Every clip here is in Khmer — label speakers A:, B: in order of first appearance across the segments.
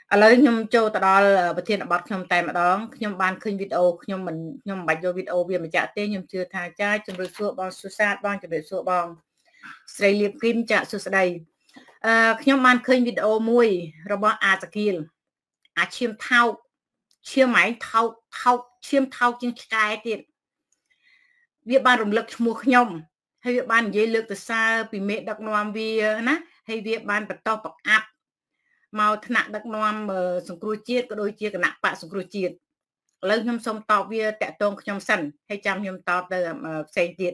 A: ឥឡូវខ្ញុំចូលទៅដល់ប្រធានបទខ្ញុំតែម្ដងខ្ញុំបានឃើញវីដេអូខ្ញុំមិនបាច់យកវីដេអូវាម្ចាស់ទេខ្ញុំជឿថាចាជំរាបសួរបងសុសាតបងជំរាបសួរបងស្រីលៀបគីមចាក់សួស្ដីខ្ញុំបានឃើញវីដេអូមួយរបស់អាសាគីលអាឈាមថោកឈាមឯងថោកឈាមថោកជាងឆ្កែទៀតវាបានរំលឹកឈ្មោះខ្ញុំហើយវាបាននិយាយលើកទៅសើពីមេដឹកនាំវាណាហើយវាបានបន្តបង្អាប់មកថ្នាក់ដឹកនាំសង្គ្រោះជាតិក៏ដូចជាគណៈបកសង្គ្រោះជាតិឥឡូវខ្ញុំសូមតបវាតាក់ទងខ្ញុំសិនហើយចាំខ្ញុំតបទៅផ្សេងទៀត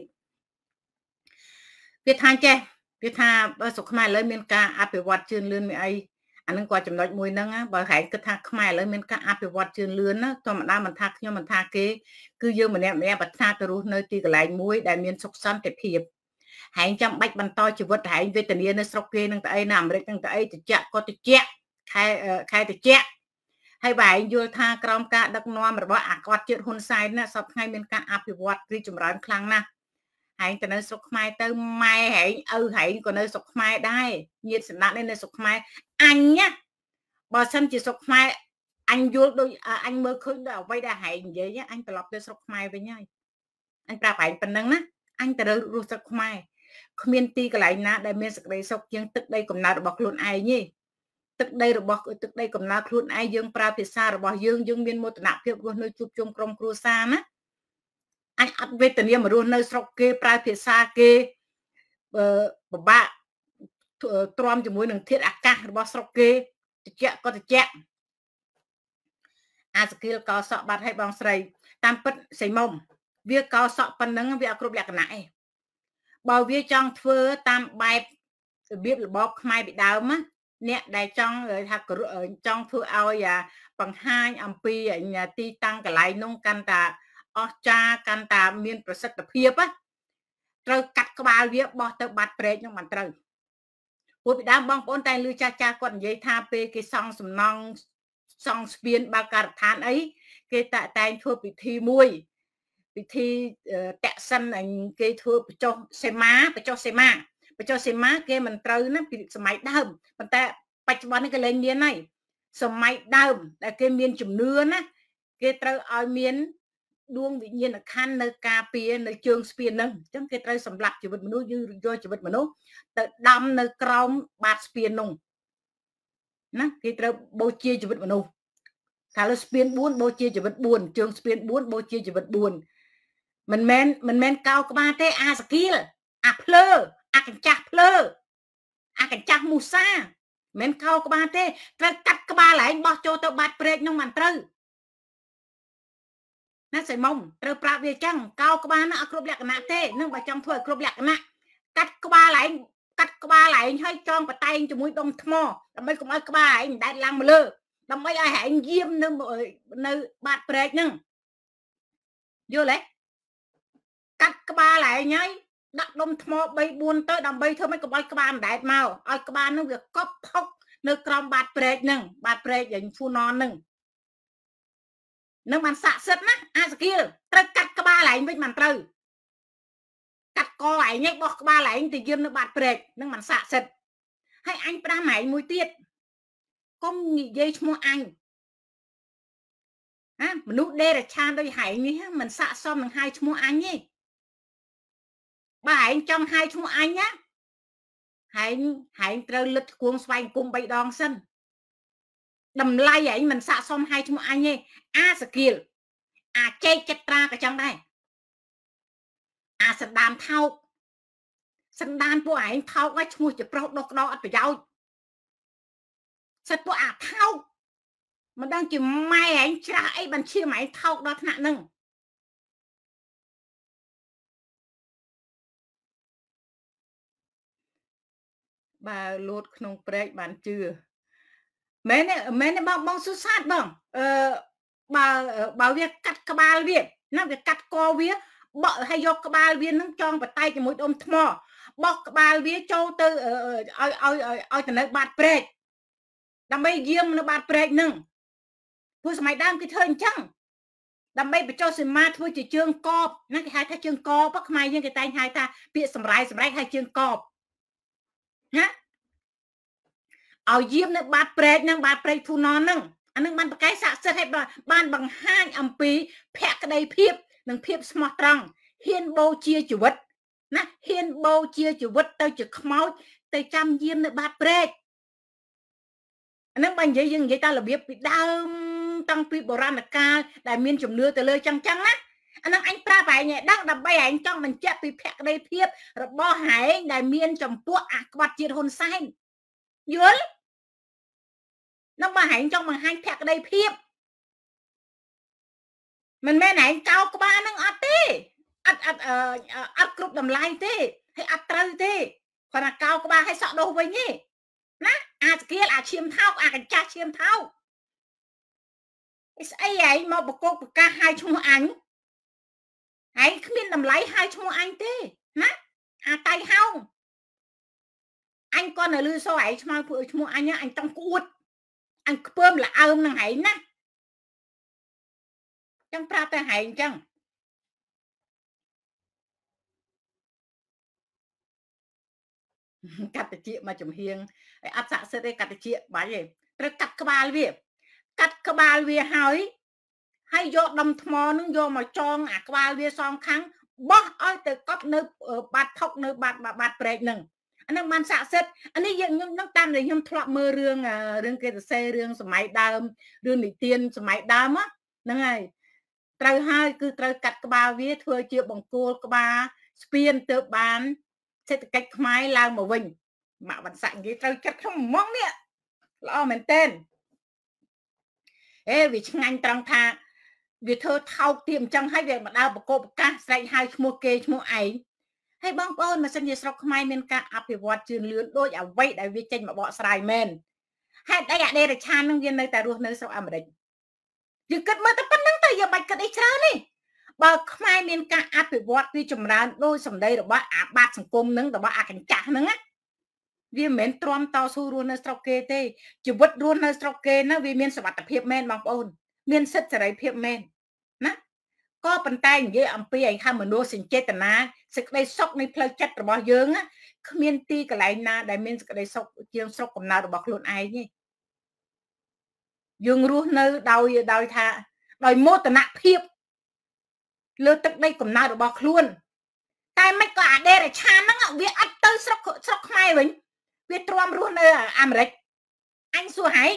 A: វាថាចេះវាថាបើស្រុកខ្មែរឥឡូវមានការអភិវឌ្ឍជឿនលឿនមានអីអានឹងគាត់ចំណុចមួយហ្នឹងបើហែងគិតថាខ្មែរឥឡូវមានការអភិវឌ្ឍជឿនលឿនណាធម្មតាមិនថាខ្ញុំមិនថាគេគឺយើងម្នាក់ប្រាថ្នាទៅរស់នៅទីកន្លែងមួយដែលមានសុខសន្តិភាពហែងចាំបាច់បន្តជីវិតហែងវេទនានៅស្រុកគេនឹងទៅអីនៅអាមេរិកនឹងទៅអីតិចក៏តិចខែតិចហើយបើឯងយល់ថាក្រោមការដឹកនាំរបស់អាគាត់ជាតិហ៊ុនសែនណាសពថ្ងៃមានការអភិវឌ្ឍរីកចម្រើនខ្លាំងណាស់ហែងទៅនៅស្រុកខ្មែរទៅម៉ែហែងឪហែងក៏នៅស្រុកខ្មែរដែរញាតិសន្តាននៅស្រុកខ្មែរអញណាបើសិនជាស្រុកខ្មែរអញយល់ដូចអញមើលឃើញដល់អ្វីដែលហែងនិយាយអញត្រឡប់ទៅស្រុកខ្មែរវិញហើយអញប្រាប់ហែងប៉ុណ្ណឹងណាអញទៅរស់ស្រុកខ្មែរគ្មានទីកន្លែងណាដែលមានសេចក្តីសុខជាងទឹកដីកំណើតរបស់ខ្លួនឯងទេទឹកដីកំណើតខ្លួនឯងយើងប្រើភាសារបស់យើងមានមោទនភាពរស់នៅជួបជុំក្រុមគ្រួសារណាអញអត់វេទនាមករស់នៅស្រុកគេប្រើភាសាគេពិបាកទ្រាំជាមួយនឹងធាតុអាកាសរបស់ស្រុកគេតិចក៏តិចអាសគីលកោសក់បាត់ឲ្យបងស្រីតាមពិតសៃមុំវាកោសក់ប៉ុណ្ណឹងវាអត់គ្រប់លក្ខណៈឯងបើវាចង់ធ្វើតាមបែបរបៀបរបបខ្មែរពីដើមណាអ្នកដែលចង់ថាចង់ធ្វើឲ្យបង្ហាញអំពីទីតាំងកន្លែងនោះកាន់តែអស្ចារ្យកាន់តែមានប្រសិទ្ធភាពណាត្រូវកាត់ក្បាលវាបោះទៅបាត់ព្រែកនោះមិនត្រូវពួកពីដើមបងប្អូនតែលឺចាស់គាត់និយាយថាពេលគេសង់សំណង់សង់ស្ពានបើកការដ្ឋានអីគេតែងធ្វើពិធីមួយពិធីតាក់សិនគេធ្វើបញ្ចុះសេមាគេមិនត្រូវណាពីសម័យដើមប៉ុន្តែបច្ចុប្បន្ននេះគេលែងមានហើយសម័យដើមដែលគេមានជំនឿណាគេត្រូវឲ្យមានដួងវិញ្ញាណក្ខន្ធនៅការពារនៅជើងស្ពានហ្នឹងអញ្ចឹងគេត្រូវសម្លាប់ជីវិតមនុស្សយកជីវិតមនុស្សទៅដំនៅក្រោមបាតស្ពាននោះណាគេត្រូវបូជាជីវិតមនុស្សថាលើស្ពាន4បូជាជីវិត4ជើងស្ពាន4បូជាជីវិត4មិនមែនកោក្បាលទេអាសគីលអាភ្លើអាកញ្ចាស់ភ្លើអាកញ្ចាស់មូសាមិនកោក្បាលទេត្រូវកាត់ក្បាលឯងបោះចូលទៅបាត់ព្រែកនោះមិនត្រូវណាសៃមុំត្រូវប្រាប់វាចឹងកោក្បាលនោះអត់គ្រប់លក្ខណៈទេនឹងបើចង់ធ្វើឲ្យគ្រប់លក្ខណៈកាត់ក្បាលឯងហើយចងបតែងជាមួយដុំថ្មដើម្បីកុំឲ្យក្បាលឯងដែតឡើងមកលើដើម្បីឲ្យហែងយាមនៅបាត់ព្រែកហ្នឹងយល់ទេកាត់ក្បាលឯងហើយដាក់ដុំថ្ម3 4ទៅដើម្បីធ្វើឲ្យកុំឲ្យក្បាលមិនដែតមកឲ្យក្បាលនឹងវាកប់ផុកនៅក្រោមបាតព្រែកហ្នឹងបាតព្រែកយ៉ាងហ្វូណនហ្នឹងនឹងបានស័ក្តិសិទ្ធិណាអាសគីលត្រូវកាត់ក្បាលឯងវិញមិនត្រូវកាត់កឯងឯងបោះក្បាលឯងទៅយាមនៅបាតព្រែកនឹងមិនស័ក្តិសិទ្ធិហើយអញប្រាំឯងមួយទៀតកុំនិយាយឈ្មោះអញមនុស្សដេរឆានដោយហែងនេះមិនស័ក្តិសមនឹងហៅឈ្មោះអញទេបើហែងចង់ហៅឈ្មោះអញណាហែងត្រូវលិតគួងស្វែងគុំ3 ដងសិនតម្លៃឯងមិនស័ក្តិសមហៅឈ្មោះអញទេអាសគីលអាចេកចិត្តត្រាក៏ចឹងដែរអាសណ្ដានថោកសណ្ដានពួកឯងថោកហើយឈ្មោះជាប្រុសដុសក្តោអត់ប្រយោជន៍សិតពួកអាថោកមិនដឹងជាម៉ែឯងច្រាស់អីបញ្ឈាមឯងថោកដល់ថ្នាក់ហ្នឹងបើលោតក្នុងព្រែកបានជឿមែនទេបងសុសាតបងបើវាកាត់ក្បាលវាណាវាកាត់កវាបកឲ្យយកក្បាលវានឹងចងបតែកជាមួយដុំថ្មបោះក្បាលវាចូលទៅឲ្យទៅនៅបាតព្រែកដើម្បីយាមនៅបាតព្រែកហ្នឹងព្រោះសម័យដើមគេធ្វើអញ្ចឹងដើម្បីបញ្ចុះសីមាធ្វើជាជើងកបណាគេហៅថាជើងកបខ្មែរយើងគេតែងហៅថាពាក្យសម្រែកហៅជើងកបណាឲ្យយាមនៅបាតព្រែកហ្នឹងបាតព្រែកធូណនហ្នឹងអានឹងបានប្រកែកស័ក្តិសិទ្ធឲ្យបានបង្ហាញអំពីភក្តីភាពនិងភាពស្មោះត្រង់ហ៊ានបូជាជីវិតណាហ៊ានបូជាជីវិតទៅជាខ្មោចទៅចាំយាមនៅបាតព្រែកអានឹងបើនិយាយយើងនិយាយតែរបៀបពីដើមតាំងពីបុរាណកាលដែលមានជំនឿទៅលើចឹងណាអានឹងអញប្រាប់ឯងឲ្យដឹងដើម្បីឯងចង់បញ្ជាក់ពីភក្តីភាពរបស់ឯងដែលមានចំពោះអក្បត់ជាតិហ៊ុនសែនយល់នឹងបើឯងចង់បង្ហាញភក្តីភាពមិនមែនឯងកោក្បាលនឹងអត់ទេអត់គ្រប់តម្លៃទេហើយអត់ត្រូវទេគាត់ថាកោក្បាលឲ្យសក់ដោះវិញទេណាអាស្គៀលអាឈាមថោកអាកញ្ចាស់ឈាមថោកស្អីឯងមកបកកប្រកាសឲ្យឈ្មោះអញឯងគ្មានតម្លៃឲ្យឈ្មោះអញទេណាអាតៃហោងអញគាត់នៅលឺសូឯងឆ្មៅពួកឈ្មោះអញអញចង់ក្អួតអញខ្ពើមល្អើមនឹងឯងណាចឹងប្រាប់តែឯងចឹងកាត់តិចមកចំហៀងអត់ស័ក្តិសិទ្ធទេកាត់តិចបាច់ទេត្រូវកាត់ក្បាលវាហើយយកដុំថ្មនឹងយកមកចងអាក្បាលវាសងខាងបោះឲ្យទៅកប់នៅបាត់ថុកនៅបាត់ព្រែកនឹងអានឹងបានស័ក្តិសិទ្ធអានេះយើងខ្ញុំតាមដែលខ្ញុំធ្លាប់មើលរឿងគេសរសេររឿងសម័យដើមរឿងនិទានសម័យដើមហ្នឹងហើយត្រូវហើយគឺត្រូវកាត់ក្បាលវាធ្វើជាបង្គោលក្បាលស្ពានទៅបានសេដ្ឋកិច្ចខ្មែរឡើងមកវិញម៉ាក់វណ្ណស័កនិយាយត្រូវចិត្តខ្ញុំហ្មងនេះល្អមែនតើវាឆ្ងាញ់ត្រង់ថាវាធ្វើថោកទាបអញ្ចឹងហើយវាមកដើរបកបប្រកាសស្រែកហៅឈ្មោះគេឈ្មោះឯងហើយបងប្អូនម៉ាស៊ីនជាស្រុកខ្មែរមានការអភិវឌ្ឍជឿនលឿនដូចអ្វីដែលវាចេញមកបកស្រាយមែនហេតុអីអាដេរឆាននឹងវានៅតែរស់នៅស្រុកអាមេរិកយើងគិតមើលតែប៉ុណ្្នឹងទៅយើងបាច់គិតអីច្រើនទេបើខ្មែរមានការអភិវឌ្ឍពីចម្រើនដោយសម្ដីរបស់អាបាតសង្គមនឹងរបស់អាកញ្ចាស់ហ្នឹងវាមិនមែនទ្រាំតស៊ូរស់នៅស្រុកគេទេជីវិតរស់នៅស្រុកគេណាវាមានសុវត្ថិភាពមែនបងប្អូនមានសិទ្ធិសេរីភាពមែនណាក៏ប៉ុន្តែនិយាយអំពីឯខាងមនុស្សសេចក្ដីចេតនាសេចក្តីសុខនៃផ្លូវចិត្តរបស់យើងគ្មានទីកន្លែងណាដែលមានសេចក្តីសុខជាងស្រុកកំណើតរបស់ខ្លួនឯងទេយើងរស់នៅដោយថាដោយមោទនភាពលើទឹកដីកំណើតរបស់ខ្លួនតែមិនក៏អាដេរឆានហ្នឹងវាអត់ទៅស្រុកខ្មែរវិញវាទ្រាំរស់នៅអាមេរិកអញសួរហែង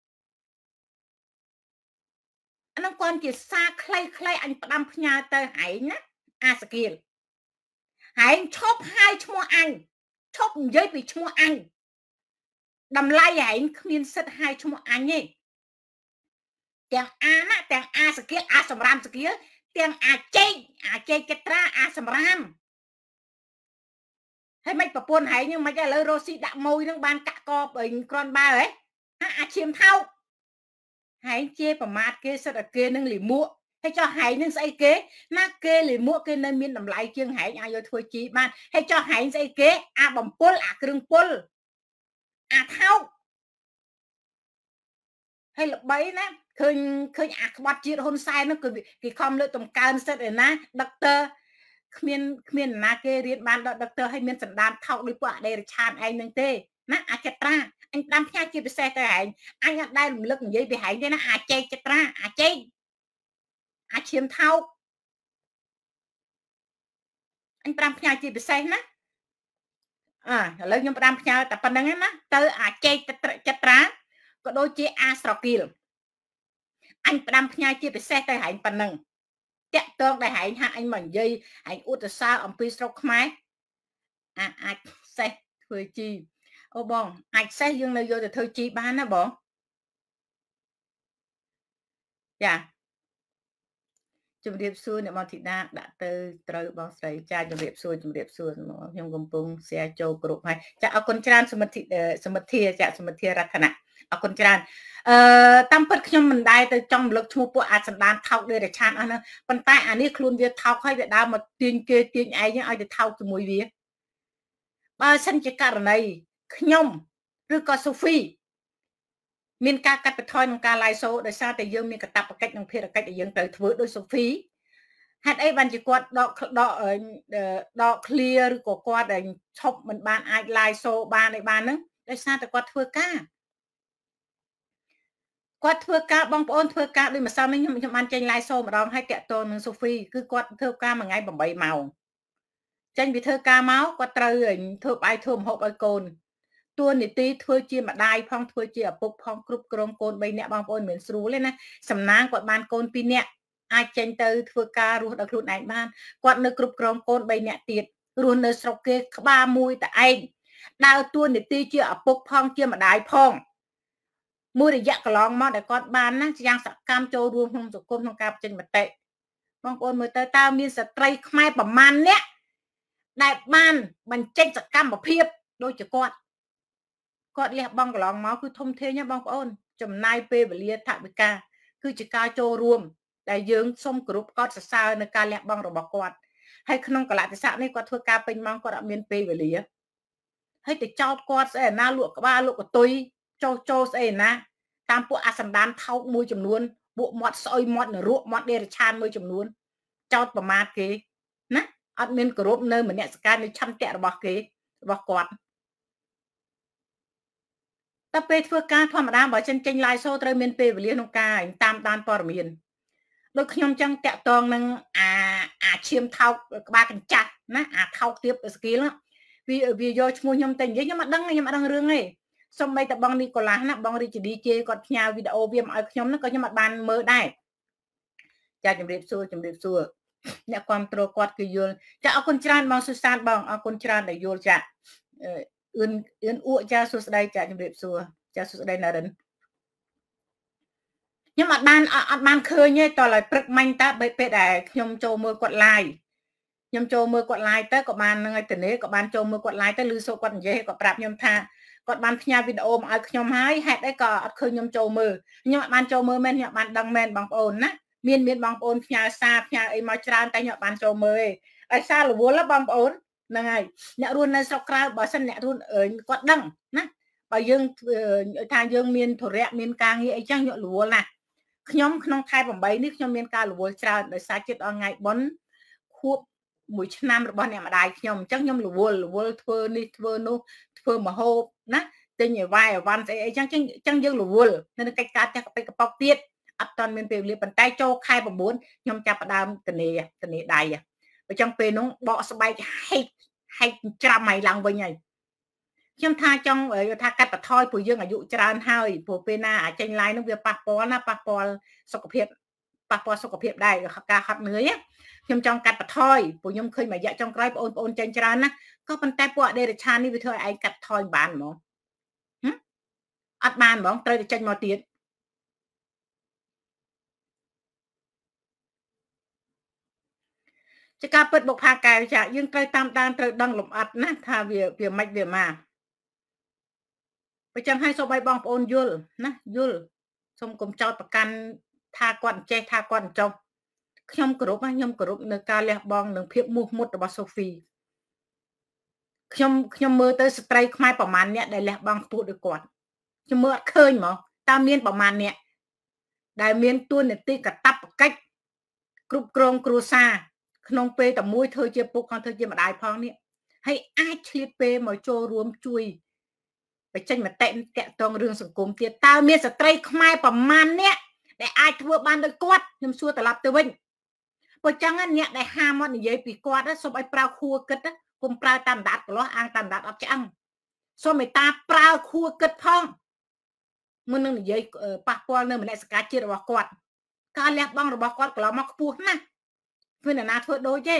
A: អានឹងគាត់ជាសារខ្លីអញផ្ដាំផ្ញើទៅហែងណាអាសគៀលហែងឈប់ហើយឈ្មោះអញឈប់និយាយពីឈ្មោះអញតម្លៃហែងគ្មានសិទ្ធហើយឈ្មោះអញទេទាំងអាណាទាំងអាសគៀលអាសម្រាមសគៀលទាំងអាចេកចេត្រាអាសម្រាមហើយមិនប្រពន្ធហែងហ្នឹងមិនឥឡូវរស់ស៊ីដាក់ម៉ួយហ្នឹងបានកាក់កបគ្រាន់បើហ៎អាឈាមថោកហែងជាប្រមាថគេសិតតែគេនឹងលិមួកហើយចោះហែងនឹងស្អីគេណាគេលិមួកគេនៅមានតម្លៃជាងហែងអាចយកធ្វើជីបានហើយចោះហែងស្អីគេអាបំពុលអាគ្រឿងពុលអាថោកហើយល្បីណាឃើញអាក្បត់ជាតិហ៊ុនសែននោះគឺគេខំលើកតម្កើងសិតឯណាដុកទ័រគ្មានណាគេរៀនបានដល់ដុកទ័រឲ្យមានសន្តានថោកដូចពួកអដេរឆានឯងនឹងទេណាអាចត្រាអញដាំផ្ញើជាពិសេសទៅហែងអញអត់ដែលរំលឹកនិយាយពីហែងទេណាអាចេកចត្រាអាចេកអាឈាមថោកអញ5ផ្ញើជាពិសេសណាឥឡូវខ្ញុំ5ផ្ញើតែប៉ុណ្្នឹងណាទៅអាចេកចត្រាក៏ដូចជាអាស្រគីលអញផ្ដាំផ្ញើជាពិសេសទៅហែងប៉ុណ្្នឹងតាក់តងដែលហែងហាក់អញមកនិយាយហែងឧទាហរណ៍អំពីស្រុកខ្មែរអាចសេះធ្វើជីអូបងអាចសេះយើងនៅយកទៅធ្វើជីបានណាបងចាជំរាបសួរអ្នកមកធីតាដាក់ទៅត្រូវបងស្រីចាជំរាបសួរខ្ញុំកំពុង share ចូលគ្រប់ហើយចាអរគុណច្រើនសមិទ្ធចាសមិទ្ធរតនៈអរគុណច្រើនតាមពិតខ្ញុំមិនដែរទៅចង់រំលឹកឈ្មោះពួកអាចសន្តានថោកដេរឆានអស់ហ្នឹងប៉ុន្តែអានេះខ្លួនវាថោកហើយវាដើរមកទាញគេទាញឯងឲ្យទៅថោកជាមួយវាបើសិនជាករណីខ្ញុំឬក៏សូហ្វីមានការកាត់បន្ថយក្នុងការ live show ដោយសារតែយើងមានកាតព្វកិច្ចនិងភារកិច្ចដែលយើងត្រូវធ្វើដោយសូហ្វីហេតុអីបានជាគាត់ដក clear ឬក៏គាត់ឈប់មិនបានអាច live show បានឯបានហ្នឹងដោយសារតែគាត់ធ្វើការគាត់ធ្វើការបងប្អូនធ្វើការដូចម្សិលមិញខ្ញុំបានចេញ live show ម្ដងឲ្យតាក់ទងនឹង Sophie គឺគាត់ធ្វើការមួយថ្ងៃ8ម៉ោងចេញពីធ្វើការមកគាត់ត្រូវធ្វើបាយធ្វើម្ហូបឲ្យកូនតួនាទីធ្វើជាម្ដាយផងធ្វើជាឪពុកផងគ្រប់គ្រងកូន3នាក់បងប្អូនមិនស្រួលទេណាសំណាងគាត់បានកូន2នាក់អាចចេញទៅធ្វើការរស់ដោយខ្លួនឯងបានគាត់នៅគ្រប់គ្រងកូន3នាក់ទៀតរស់នៅស្រុកគេក្បាលមួយតែឯងដើរតួនាទីជាឪពុកផងជាម្ដាយផងមួយរយៈកន្លងមកដែលគាត់បានណាយ៉ាងសកម្មចូលរួមក្នុងសង្គមក្នុងការបញ្ចេញមតិបងប្អូនមើលទៅតើមានស្ត្រីខ្មែរប្រមាណអ្នកដែលបានបញ្ចេញសកម្មភាពដូចជាគាត់លះបង់កន្លងមកគឺធំធេងណាបងប្អូនចំណាយពេលវេលាថវិកាគឺជាការចូលរួមដែលយើងសូមគោរពកោតសរសើរនៅការលះបង់របស់គាត់ហើយក្នុងកលៈទេសៈនេះគាត់ធ្វើការពេញម៉ោងគាត់អត់មានពេលវេលាហើយទៅចោតគាត់ស្អីណាលក់ក្បាលលក់កតុយចូលស្អីណាតាមពួកអាសន្តានថោកមួយចំនួនពួកមាត់ស្អុយមាត់នរកមាត់ដេរឆានមួយចំនួនចោតប្រមាថគេណាអត់មានគោរពនៅមនសិការនៃឆន្ទៈរបស់គេរបស់គាត់តែពេលធ្វើការធម្មតាបើចេញ live show ត្រូវមានពេលវេលាក្នុងការតាមដានព័ត៌មានដូចខ្ញុំចឹងតាក់តងនឹងអាឈាមថោកក្បាលកញ្ចាស់ណាអាថោកទៀតស្គីលវាយកឈ្មោះខ្ញុំទៅនិយាយខ្ញុំអត់ដឹងរឿងទេសូម្បីតែបងនីកូឡាសណាបងរីជឌីជេគាត់ផ្ញើវីដេអូវាមកឲ្យខ្ញុំហ្នឹងក៏ខ្ញុំអត់បានមើលដែរចាជំរាបសួរអ្នកគ្រប់គ្រងគាត់គឺយល់ចាអរគុណច្រើនបងសុសានបងអរគុណច្រើនដែលយល់ចាអឿនអួកចាសួស្ដីចាជំរាបសួរចាសួស្ដីណារិនខ្ញុំអត់បានឃើញទេតើឲ្យព្រឹកមាញ់តើពេលដែលខ្ញុំចូលមើលគាត់ live ខ្ញុំចូលមើលគាត់ live ទៅក៏បាននឹងឲ្យតនេក៏បានចូលមើលគាត់ live ទៅឮសូរគាត់និយាយគាត់ប្រាប់ខ្ញុំថាគាត់បានផ្ញើវីដេអូមកឲ្យខ្ញុំហើយហេតុអីក៏អត់ឃើញខ្ញុំចូលមើលខ្ញុំអត់បានចូលមើលមែនខ្ញុំអត់បានដឹងមែនបងប្អូនណាមានបងប្អូនផ្ញើសារផ្ញើអីមកច្រើនតែខ្ញុំអត់បានចូលមើលទេដោយសាររវល់បងប្អូនហ្នឹងហើយអ្នករស់នៅស្រុកក្រៅបើសិនអ្នករស់គាត់ដឹងណាបើយើងថាយើងមានធរៈមានការងារអីចឹងខ្ញុំរវល់ណាស់ខ្ញុំក្នុងខែ8នេះខ្ញុំមានការរវល់ច្រើនដោយសារចិត្តអថ្ងៃបុណ្យខួប1ឆ្នាំរបស់អ្នកម្ដាយខ្ញុំអញ្ចឹងខ្ញុំរវល់ធ្វើនេះធ្វើនោះធ្វើមហូបណាទិញអីវ៉ៃអវ៉ាន់ស្អីអីចឹងយើងរវល់នៅកិច្ចការផ្ទះកប៉ិកប៉ុកទៀតអត់ទាន់មានពេលវេលាប៉ុន្តែចូលខែ9ខ្ញុំចាប់ផ្ដើមទនេដៃអញ្ចឹងពេលនោះបកស្បែកហែកច្រាំឲ្យឡើងវិញហើយខ្ញុំថាចង់ថាកាត់បន្ថយព្រោះយើងអាយុច្រើនហើយព្រោះពេលណាចេញ live នោះវាប៉ះពាល់ណាប៉ះពាល់សុខភាពដែរការហត់នឿយខ្ញុំចង់កាត់បន្ថយព្រោះខ្ញុំឃើញមួយរយៈចុងក្រោយបងប្អូនចេញច្រើនណាក៏ប៉ុន្តែពួកអដេរឆាននេះវាធ្វើឲ្យឯងកាត់បន្ថយបានហ្មងអត់បានហ្មងត្រូវតែចេញមកទៀតជាការពិតបុកផាកែវចាយើងត្រូវតាមដានត្រូវដឹងលំអិតណាថាវាមិនវាមកបើចឹងឲ្យសូមឲ្យបងប្អូនយល់ណាយល់សូមកុំចោទប្រកាន់ថាគាត់ចេះថាគាត់ចុះខ្ញុំគោរពនៅការលះបង់និងភាពមោះមុតរបស់សូហ្វីខ្ញុំមើលទៅស្ត្រីខ្មែរប្រមាណអ្នកដែលលះបង់ខ្ពស់ដូចគាត់ខ្ញុំមើលអត់ឃើញហ្មងតើមានប្រមាណអ្នកដែលមានទួនាទីកាតព្វកិច្ចគ្រប់គ្រងគ្រួសារក្នុងពេលតែមួយធ្វើជាពុកផងធ្វើជាម្ដាយផងនេះហើយអាចឆ្លៀតពេលមកចូលរួមជួយបញ្ចេញមតិតាក់ទងរឿងសង្គមទៀតតើមានស្ត្រីខ្មែរប្រមាណអ្នកដែលអាចធ្វើបានដូចគាត់ខ្ញុំសួរត្រឡប់ទៅវិញព្រោះចឹងអ្នកដែលហាមកនិយាយពីគាត់សូមឲ្យប្រើខួរគិតកុំប្រើតាមដាតកន្លោះអាងតាមដាតអត់ឆ្អឹងសូមមេត្តាប្រើខួរគិតផងមុននឹងនិយាយប៉ះពាល់នៅមនសិការជាតិរបស់គាត់ការលះបង់របស់គាត់កន្លងមកខ្ពស់ណាស់ធ្វើអ្នកណាធ្វើដូចទេ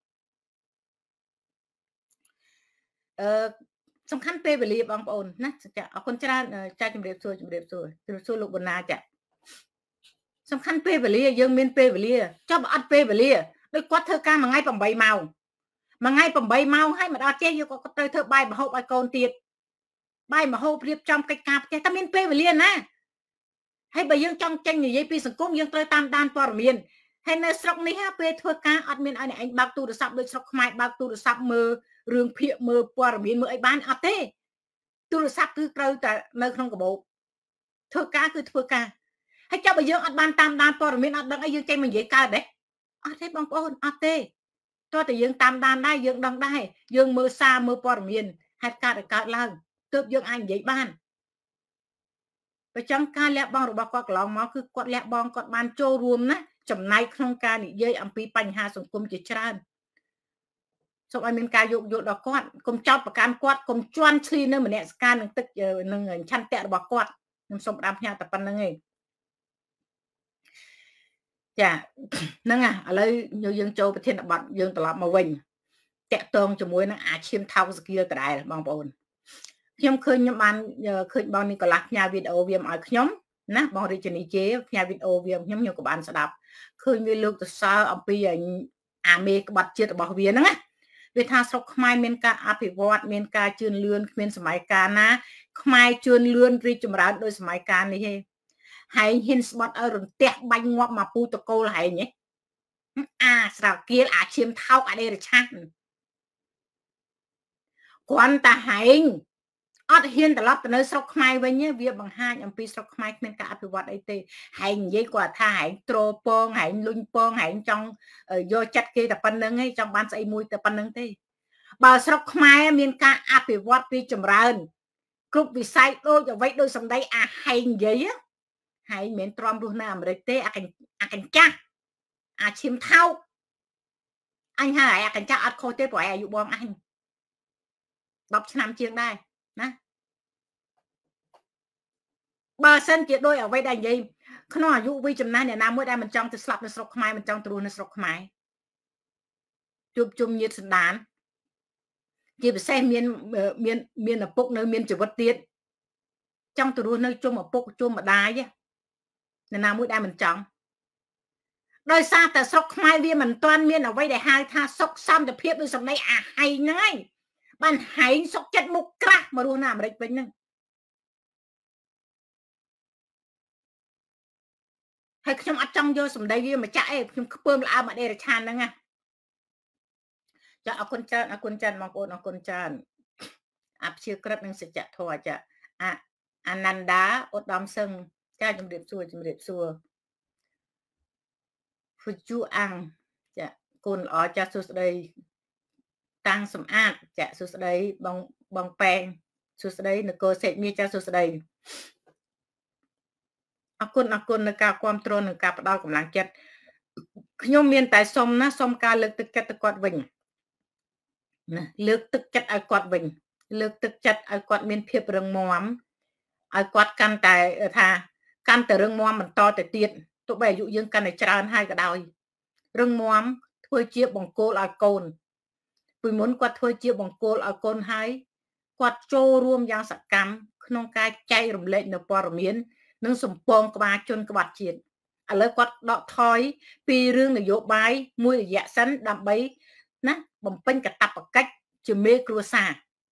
A: សំខាន់ពេលវេលាបងប្អូនណាចាអរគុណច្រើនចាជំរាបសួរលោកប៊ុនណាចាសំខាន់ពេលវេលាយើងមានពេលវេលាចុះបើអត់ពេលវេលាដូចគាត់ធ្វើការមួយថ្ងៃ8ម៉ោងហើយមកដល់ចេះយកគាត់ត្រូវធ្វើបាយម្ហូបឲ្យកូនទៀតបាយម្ហូបរៀបចំកិច្ចការផ្ទះតែមានពេលវេលាណាហើយបើយើងចង់ចេញនិយាយពីសង្គមយើងត្រូវតាមដានព័ត៌មានហើយនៅស្រុកនេះពេលធ្វើការអត់មានឲ្យអ្នកឯងបើកទូរស័ព្ទដូចស្រុកខ្មែរបើកទូរស័ព្ទមើលរឿងភាគមើលព័ត៌មានមើលអីបានអត់ទេទូរស័ព្ទគឺត្រូវតែនៅក្នុងកាបូបធ្វើការគឺធ្វើការហើយចាំបើយើងអត់បានតាមដានព័ត៌មានអត់ដឹងអីយើងចេញមកនិយាយកើតទេអត់ទេបងប្អូនអត់ទេតើតែយើងតាមដានដែរយើងដឹងដែរយើងមើលសារមើលព័ត៌មានហេតុការណ៍ដែលកើតឡើងទើបយើងអាចនិយាយបានបើចង់ការលះបង់របស់គាត់កន្លងមកគឺគាត់លះបង់គាត់បានចូលរួមណាចំណែកក្នុងការនិយាយអំពីបញ្ហាសង្គមជាច្រើនសូមឲ្យមានការយោគយល់ដល់គាត់កុំចោទប្រកាន់គាត់កុំជន់ឈ្លីនៅមនសិការនឹងទឹកនឹងឆន្ទៈរបស់គាត់ខ្ញុំសូមផ្ដាំផ្ញើតែប៉ុណ្្នឹងឯងចាហ្នឹងឥឡូវយើងចូលប្រធានបទយើងត្រឡប់មកវិញតាក់ទងជាមួយនឹងអាឈាមថោកសគាលដដែលបងប្អូនខ្ញុំឃើញខ្ញុំបានឃើញបងនីកូឡាស់ផ្ញើវីដេអូវាមកឲ្យខ្ញុំណាបងរាជនីជេផ្ញើវីដេអូវាខ្ញុំក៏បានស្ដាប់ឃើញវាលើកទៅសើអំពីអាមេក្បត់ជាតិរបស់វាហ្នឹងណាវាថាស្រុកខ្មែរមានការអភិវឌ្ឍមានការជឿនលឿនគ្មានសម័យកាលណាខ្មែរជឿនលឿនរីកចម្រើនដោយសម័យកាលនេះទេហែងហ៊ានស្បត់ឲ្យរន្ទះបាញ់ងាប់មកពូតកូលហែងហ៎អាស្រគៀលអាឈាមថោកអាដេរឆាស់គ្រាន់តែហែងអត់ហ៊ានត្រឡប់ទៅនៅស្រុកខ្មែរវិញវាបង្ហាញអំពីស្រុកខ្មែរគ្មានការអភិវឌ្ឍអីទេហែងនិយាយគាត់ថាហែងត្រោពងហែងលុញពងហែងចង់យកចិត្តគេតែប៉ុណ្្នឹងឯងចង់បានស្អីមួយតែប៉ុណ្្នឹងទេបើស្រុកខ្មែរមានការអភិវឌ្ឍពីចម្រើនគ្រប់វិស័យដូចអ្វីដូចសម្ដីអាហែងនិយាយហែងមិនមែនទ្រាំរស់នៅអាមេរិកទេអាកញ្ចាស់អាឈាមថោកអញហើយអាកញ្ចាស់អត់ខុសទេព្រោះអាយុបងអញ10ឆ្នាំជាងដែរណាបើសិនជាដោយអ្វីដែលនិយាយក្នុងអាយុវិចំណាស់អ្នកណាមួយដែលមិនចង់ទៅស្លាប់នៅស្រុកខ្មែរមិនចង់ទៅរស់នៅស្រុកខ្មែរជួបជុំញាតិសន្តានជាពិសេសមានឪពុកនៅមានជីវិតទៀតចង់ទៅរស់នៅជុំឪពុកជុំម្ដាយអ្នកណាមួយដែលមិនចង់ដោយសារតែស្រុកខ្មែរវាមិនទាន់មានអ្វីដែលហៅថាសុខសន្តិភាពដោយសម្ដីអាហែងហ្នឹងហើយបានហែងសុខចិត្តមុខក្រាស់មករស់នៅអាមេរិកវិញហ្នឹងហើយខ្ញុំអត់ចង់យកសម្ដីវាមកចាក់អីខ្ញុំខ្ពើមល្អើមអដេរឆានហ្នឹងណាចាអរគុណច្រើនបងប្អូនអរគុណច្រើនអព្យាក្រឹតនិងសច្ចធម៌ចាអានន្តាឧត្តមសឹងចាជំរាបសួរហ្វូជូអាំងចាកូនល្អចាសួស្ដីតាំងសំអាតចាសួស្ដីបងប៉ែងសួស្ដីនគរសេកមាចាសួស្ដីអរគុណនៅការគ្រប់គ្រងនិងការផ្ដល់កម្លាំងចិត្តខ្ញុំមានតែសុំការលើកទឹកចិត្តទៅគាត់វិញណាលើកទឹកចិត្តឲ្យគាត់វិញលើកទឹកចិត្តឲ្យគាត់មានភាពរឹងមាំឲ្យគាត់កាន់តែថាកាន់តែរឹងមាំបន្តទៅទៀតទោះបីអាយុយើងកាន់តែច្រើនហើយក៏ដោយរឹងមាំធ្វើជាបង្គោលឲ្យកូនពីមុនគាត់ធ្វើជាបង្គោលឲ្យកូនហើយគាត់ចូលរួមយ៉ាងសកម្មក្នុងការចែករំលែកនៅព័ត៌មាននិងសម្ពងក្បាលជនក្បត់ជាតិឥឡូវគាត់ដកថយពីរឿងនយោបាយមួយរយៈសិនដើម្បីណាបំពេញកាតព្វកិច្ចជាមេគ្រួសារ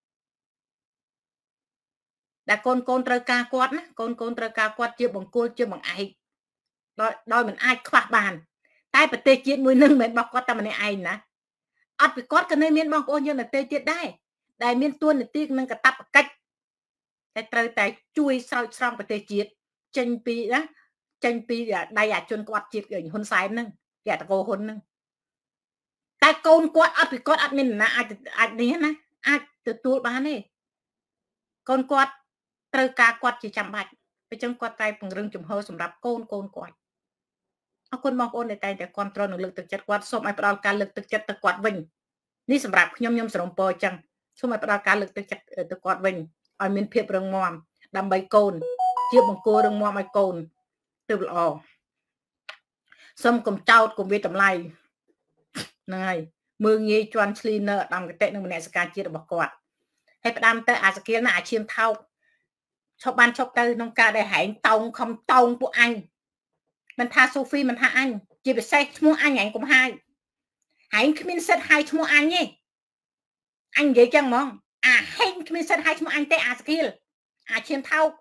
A: ដែលកូនត្រូវការគាត់ណាកូនត្រូវការគាត់ជាបង្គោលជាបង្អែកដោយមិនអាចខ្វះបានតែប្រទេសជាតិមួយនឹងមិនមែនរបស់គាត់តែម្នាក់ឯងណាអត់ពីគាត់ក៏នៅមានបងប្អូនយើងនៅទេទៀតដែរដែលមានទួនាទីនឹងកាតព្វកិច្ចតែត្រូវតែជួយស្រោចស្រង់ប្រទេសជាតិចេញពីដៃអាជនក្បត់ជាតិហ៊ុនសែនហ្នឹងគេតកោហ៊ុនហ្នឹងតែកូនគាត់អត់ពីគាត់អត់មានណាអាចនេះណាអាចទទួលបានទេកូនគាត់ត្រូវការគាត់ជាចាំបាច់អញ្ចឹងគាត់តែពង្រឹងជំហរសម្រាប់កូនគាត់អរគុណបងប្អូនដែលតែងតែគ្រប់គ្រងនិងលើកទឹកចិត្តគាត់សូមឲ្យផ្ដល់ការលើកទឹកចិត្តទៅគាត់វិញនេះសម្រាប់ខ្ញុំសរំពរអញ្ចឹងសូមឲ្យផ្ដល់ការលើកទឹកចិត្តទៅគាត់វិញឲ្យមានភាពរឹងមាំដើម្បីកូនជាបង្គោលរឹងមាំឲ្យកូនទៅល្អសូមកុំចោតកុំវាតម្លៃហ្នឹងហើយមើងងាយជន់ឈ្លីនៅឧត្តមគតិនិងមនសិការជាតិរបស់គាត់ហើយផ្ដាំទៅអាសកៀលណាអាឈាមថោកឈប់ទៅក្នុងការដែលហែងតោងខំតោងពួកអញមិនថាសូហ្វីមិនថាអញជាពិសេសឈ្មោះអញហែងកុំហាយហែងគ្មានសិទ្ធិហាយឈ្មោះអញទេអញនិយាយចឹងហ្មងអាហែងគ្មានសិទ្ធិហាយឈ្មោះអញទេអាសកៀលអាឈាមថោក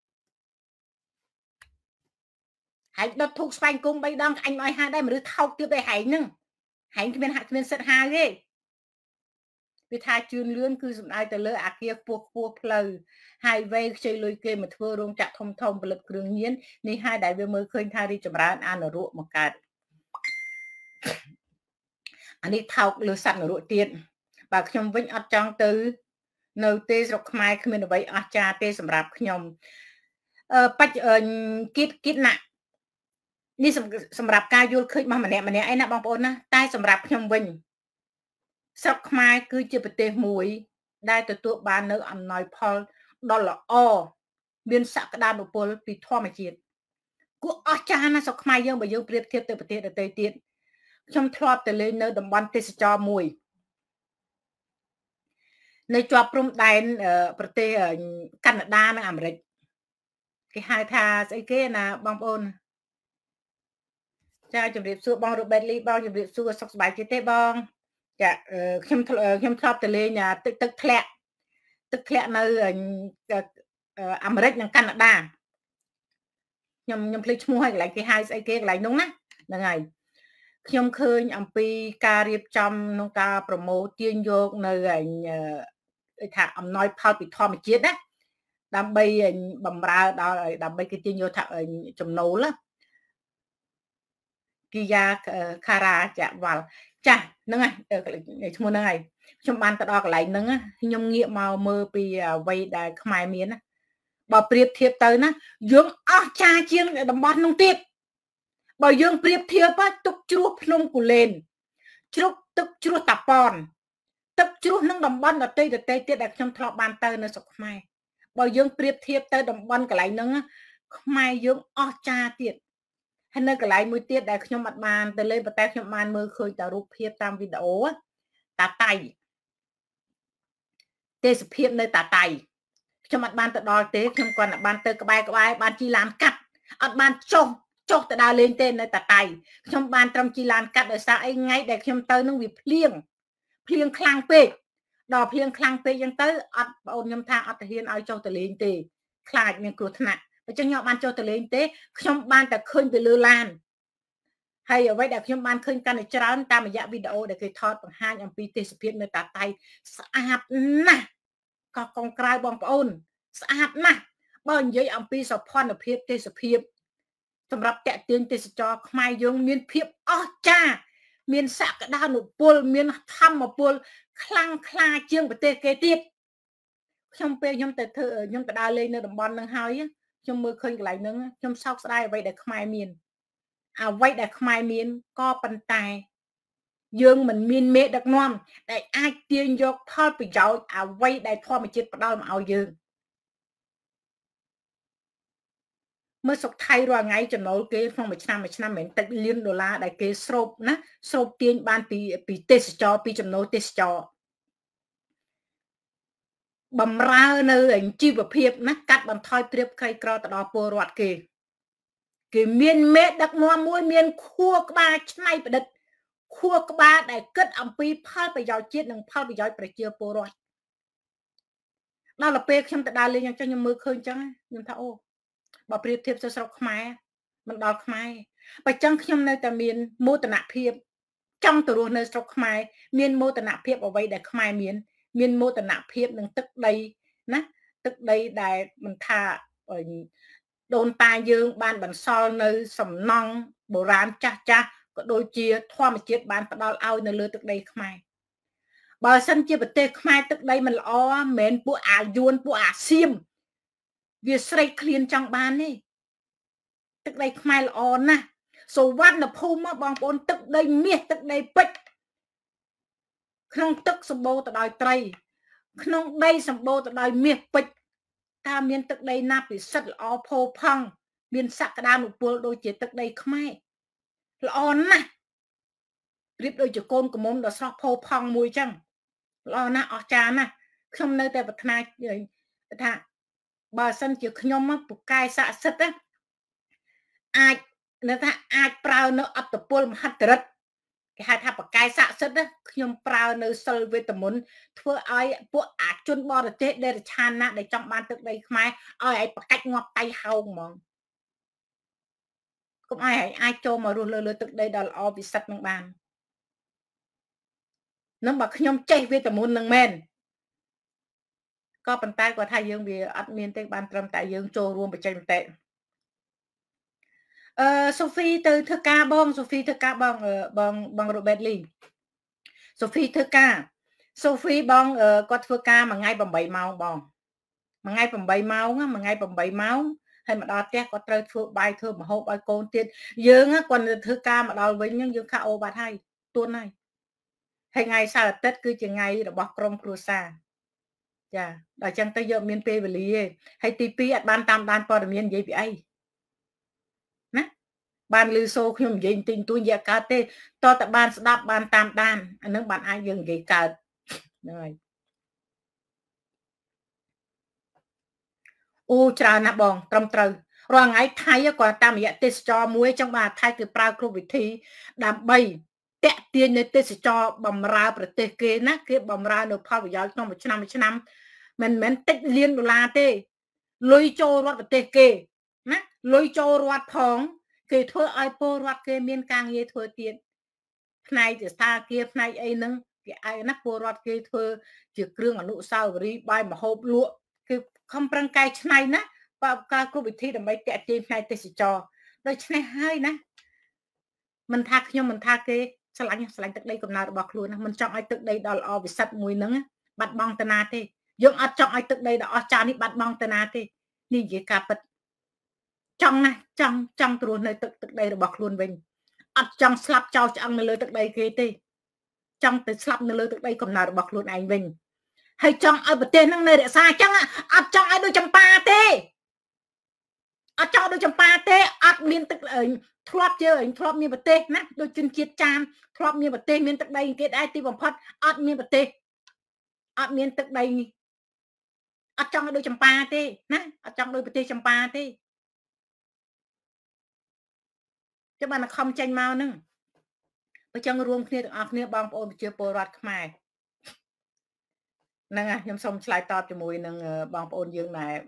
A: ហែងដុតធូបស្វែងគុំ3ដងអញឲ្យហាយដែរមនុស្សថោកទៀតដែរហែងហ្នឹងហែងគ្មានសិទ្ធិហាយទេវាថាជឿនលឿនគឺសំដៅទៅលើអាគារខ្ពស់ផ្លូវ highway ខ្ចីលុយគេមកធ្វើរោងចក្រធំផលិតគ្រឿងញៀននេះហើយដែលវាមើលឃើញថារីចម្រើនអនុរកមកកើតអានេះថោកលើសត្វនរកទៀតបើខ្ញុំវិញអត់ចង់ទៅនៅទេស្រុកខ្មែរគ្មានអ្វីអស្ចារ្យទេសម្រាប់ខ្ញុំបច្ចគិតណានេះសម្រាប់ការយល់ឃើញរបស់ម្នាក់ឯណាបងប្អូនណាតែសម្រាប់ខ្ញុំវិញស្រុកខ្មែរគឺជាប្រទេសមួយដែលទទួលបាននៅអំណោយផលដ៏ល្អមានសក្តានុពលពីធម្មជាតិគួរអស្ចារ្យណាស្រុកខ្មែរយើងបើយើងប្រៀបធៀបទៅប្រទេសដទៃទៀតខ្ញុំធ្លាប់ទៅលេងនៅតំបន់ទេសចរមួយនៅជាប់ព្រំដែនប្រទេសកាណាដានិងអាមេរិកគេហៅថាស្អីគេណាបងប្អូនចាជំរាបសួរបង Robert Lee បងជំរាបសួរសុខសប្បាយទេបងចាខ្ញុំធ្លាប់ទៅលេងទឹកធ្លាក់នៅអាមេរិកនិងកាណាដាខ្ញុំភ្លេចឈ្មោះហើយកន្លែងគេហៅស្អីគេកន្លែងនោះណាហ្នឹងហើយខ្ញុំឃើញអំពីការរៀបចំក្នុងការប្រម៉ូទទាញយកនៅថាអំណោយផលពីធម្មជាតិណាដើម្បីបំរើដល់ដើម្បីគេទាញយកថាចំណូលគីយ៉ាខារ៉ាចាវ៉ាល់ចាហ្នឹងហើយឈ្មោះហ្នឹងហើយខ្ញុំបានទៅដល់កន្លែងហ្នឹងខ្ញុំងាកមកមើលពីអ្វីដែលខ្មែរមានណាបើប្រៀបធៀបទៅណាយើងអស់ចាជាងតំបន់នោះទៀតបើយើងប្រៀបធៀបទុកជ្រោះភ្នំគូលែនជ្រុកទឹកជ្រោះតាប៉នទឹកជ្រោះនឹងតំបន់ដទៃទៀតដែលខ្ញុំធ្លាប់បានទៅនៅស្រុកខ្មែរបើយើងប្រៀបធៀបទៅតំបន់កន្លែងហ្នឹងខ្មែរយើងអស់ចាទៀតហើយនៅកន្លែងមួយទៀតដែលខ្ញុំអត់បានទៅលេងប៉ុន្តែខ្ញុំបានមើលឃើញតែរូបភាពតាមវីដេអូតាតៃទេសភាពនៅតាតៃខ្ញុំអត់បានទៅដល់ទេខ្ញុំគ្រាន់តែបានទៅក្បែរបានជិះឡានកាត់អត់បានចុះទៅដើរលេងទេនៅតាតៃខ្ញុំបានត្រឹមជិះឡានកាត់ដោយសារអីថ្ងៃដែលខ្ញុំទៅនឹងវាភ្លៀងខ្លាំងពេកដល់ភ្លៀងខ្លាំងពេកអញ្ចឹងទៅអត់បងអូនខ្ញុំថាអត់ទៅហ៊ានឲ្យចុះទៅលេងទេខ្លាចមានគ្រោះថ្នាក់អញ្ចឹងខ្ញុំបានចុះទៅលេងទេខ្ញុំបានតែឃើញពីលើឡានហើយអ្វីដែលខ្ញុំបានឃើញកាន់តែច្រើនតាមរយៈវីដេអូដែលគេថតបង្ហាញអំពីទេសភាពនៅតាតៃស្អាតណាស់ក៏កងក្រៅបងប្អូនស្អាតណាស់បើនិយាយអំពីសោភ័ណភាពទេសភាពសម្រាប់តាក់ទាញទេសចរខ្មែរយើងមានភាពអស្ចារ្យមានសក្តានុពលមានធម្មពលខ្លាំងក្លាជាងប្រទេសគេទៀតខ្ញុំពេលខ្ញុំទៅដើរលេងនៅតំបន់ហ្នឹងហើយខ្ញុំមើលឃើញកន្លែងហ្នឹងខ្ញុំសោកស្ដាយអ្វីដែលខ្មែរមានក៏ប៉ុន្តែយើងមិនមានមេដឹកនាំដែលអាចទាញយកផលប្រយោជន៍អ្វីដែលធម្មជាតិផ្ដល់មកឲ្យយើងមើលសុកថៃរាល់ថ្ងៃចំណូលគេក្នុងមួយឆ្នាំមិនតិចលានដុល្លារដែលគេស្រូបទាញបានពីទេសចរពីចំណូលទេសចរបំរើនៅជីវភាពណាកាត់បន្ថយព្រៀបក្រីក្រទៅដល់ពលរដ្ឋគេមានមេដឹកនាំមួយមានខួរក្បាលច្នៃប្រឌិតខួរក្បាលដែលគិតអំពីផលប្រយោជន៍ជាតិនិងផលប្រយោជន៍ប្រជាពលរដ្ឋដល់ពេលខ្ញុំទៅដើរលេងអញ្ចឹងខ្ញុំមើលឃើញអញ្ចឹងខ្ញុំថាអូបើប្រៀបធៀបទៅស្រុកខ្មែរមិនដល់ខ្មែរបើចឹងខ្ញុំនៅតែមានមោទនភាពចង់ទៅរស់នៅស្រុកខ្មែរមានមោទនភាពអ្វីដែលខ្មែរមានមោទនភាពនឹងទឹកដីណាទឹកដីដែលមិនថាដូនតាយើងបានបន្សល់នៅសំណង់បុរាណចាស់ក៏ដូចជាធម្មជាតិបានផ្ដល់ឲ្យនៅលើទឹកដីខ្មែរបើសិនជាប្រទេសខ្មែរទឹកដីមិនល្អមិនមែនពួកអាយួនពួកអាសៀមវាស្រេកឃ្លានចង់បានទេទឹកដីខ្មែរល្អណាស់សុវណ្ណភូមិបងប្អូនទឹកដីមាសទឹកដីពេជ្រក្នុងទឹកសម្បូរទៅដោយត្រីក្នុងដីសម្បូរទៅដោយមាសពេជ្រតើមានទឹកដីណាពិសិដ្ឋល្អផូរផង់មានសក្តានុពលដូចជាទឹកដីខ្មែរល្អណាស់ប្រៀបដូចជាកូនក្រមុំដ៏ស្រស់ផូរផង់មួយចឹងល្អណាស់អស្ចារ្យណាស់ខ្ញុំនៅតែប្រាថ្នាថាបើសិនជាខ្ញុំពូកែស័ក្តិសិទ្ធិអាចប្រើនៅអត្តពលមហិទ្ធិឫទ្ធិគេហៅថាបកាយស័ក្តិសិទ្ធិខ្ញុំប្រើនៅសិលវេទមន្តធ្វើឲ្យពួកអាជនបរទេសដែលឆានណាដែលចង់បានទឹកដីខ្មែរឲ្យបកាច់ងាប់តៃហោងហ្មងកុំឲ្យអាចចូលមករស់លើទឹកដីដ៏ល្អពិសិដ្ឋនឹងបាននឹងបើខ្ញុំចេះវេទមន្តនឹងមែនក៏ប៉ុន្តែគាត់ថាយើងវាអត់មានទេបានត្រឹមតែយើងចូលរួមបច្ចេកមតិសូហ្វីទៅធ្វើការបងសូហ្វីធ្វើការបង Robert Lee សូហ្វីធ្វើការសូហ្វីបងគាត់ធ្វើការមួយថ្ងៃ8ម៉ោងបងមួយថ្ងៃ8ម៉ោងហើយមកដល់ផ្ទះក៏ត្រូវធ្វើបាយធ្វើម្ហូបឲ្យកូនទៀតយើងគាត់ធ្វើការមកដល់វិញហ្នឹងយើងខាអូបាត់ហើយទួនហើយថ្ងៃសៅរ៍អាទិត្យគឺជាថ្ងៃរបស់ក្រុមគ្រួសារចាដល់អញ្ចឹងទៅយកមានពេលវេលាទេហើយទី2អត់បានតាមដានព័ត៌មាននិយាយពីអីណាបានលឺសូខ្ញុំនិយាយបន្តិចបន្តួចនិយាយកើតទេតើតបានស្ដាប់បានតាមដានអានឹងបានអាចយើងនិយាយកើតហ្នឹងហើយអូច្រើនណាស់បងត្រឹមត្រូវរាល់ថ្ងៃថៃក៏តាមរយៈទេសចរមួយចឹងបាទថៃគឺប្រើគ្រប់វិធីដើម្បីតាក់ទាញនៅទេសចរបំរើប្រទេសគេណាគេបំរើនៅផលប្រយោជន៍ក្នុងមួយឆ្នាំមិនមែនតិចលានដុល្លារទេលុយចូលរដ្ឋប្រទេសគេណាលុយចូលរដ្ឋផងគេធ្វើឲ្យពលរដ្ឋគេមានការងារធ្វើទៀតផ្នែកស្ថានភាពផ្នែកអីហ្នឹងគេឲ្យណាពលរដ្ឋគេធ្វើជាគ្រឿងអនុស្សាវរីយ៍បាយមហូបលក់គឺខំប្រឹងកែច្នៃណាបើការគ្រប់វិធីដើម្បីតាក់ទាញផ្នែកទេសចរដូច្នេះហើយណាមិនថាខ្ញុំមិនថាគេឆ្លាញ់ទឹកដីកំណើតរបស់ខ្លួនណាមិនចង់ឲ្យទឹកដីដល់ល្អវិសិទ្ធមួយហ្នឹងបាត់បង់តាណាទេយើងអត់ចង់ឲ្យទឹកដីដ៏អស្ចារ្យនេះបាត់បង់តាណាទេនេះនិយាយការពិតចង់ណាចង់ត្រួសនៅទឹកដីរបស់ខ្លួនវិញអត់ចង់ស្លាប់ចោលឆ្អឹងនៅលើទឹកដីគេទេចង់ទៅស្លាប់នៅលើទឹកដីកំណើតរបស់ខ្លួនឯងវិញហើយចង់ឲ្យប្រទេសហ្នឹងនៅរក្សាអញ្ចឹងអត់ចង់ឲ្យដូចចម្ប៉ាទេអត់ចង់ដូចចម្ប៉ាទេអត់មានទឹកធ្លាប់ធ្លាប់មានប្រទេសណាដូចជនជាតិចាមធ្លាប់មានប្រទេសមានទឹកដីគេដែរទីបំផុតអត់មានប្រទេសអត់មានទឹកដីនេះអត់ចង់ឲ្យដូចចម្ប៉ាទេណាអត់ចង់ដូចប្រទេសចម្ប៉ាទេចាំបានខំចេញមកហ្នឹងបើចង់រួមគ្នាទាំងអស់គ្នាបងប្អូនប្រជាពលរដ្ឋខ្មែរហ្នឹងខ្ញុំសូមឆ្លើយតបជាមួយនឹងបងប្អូនយើងដែរ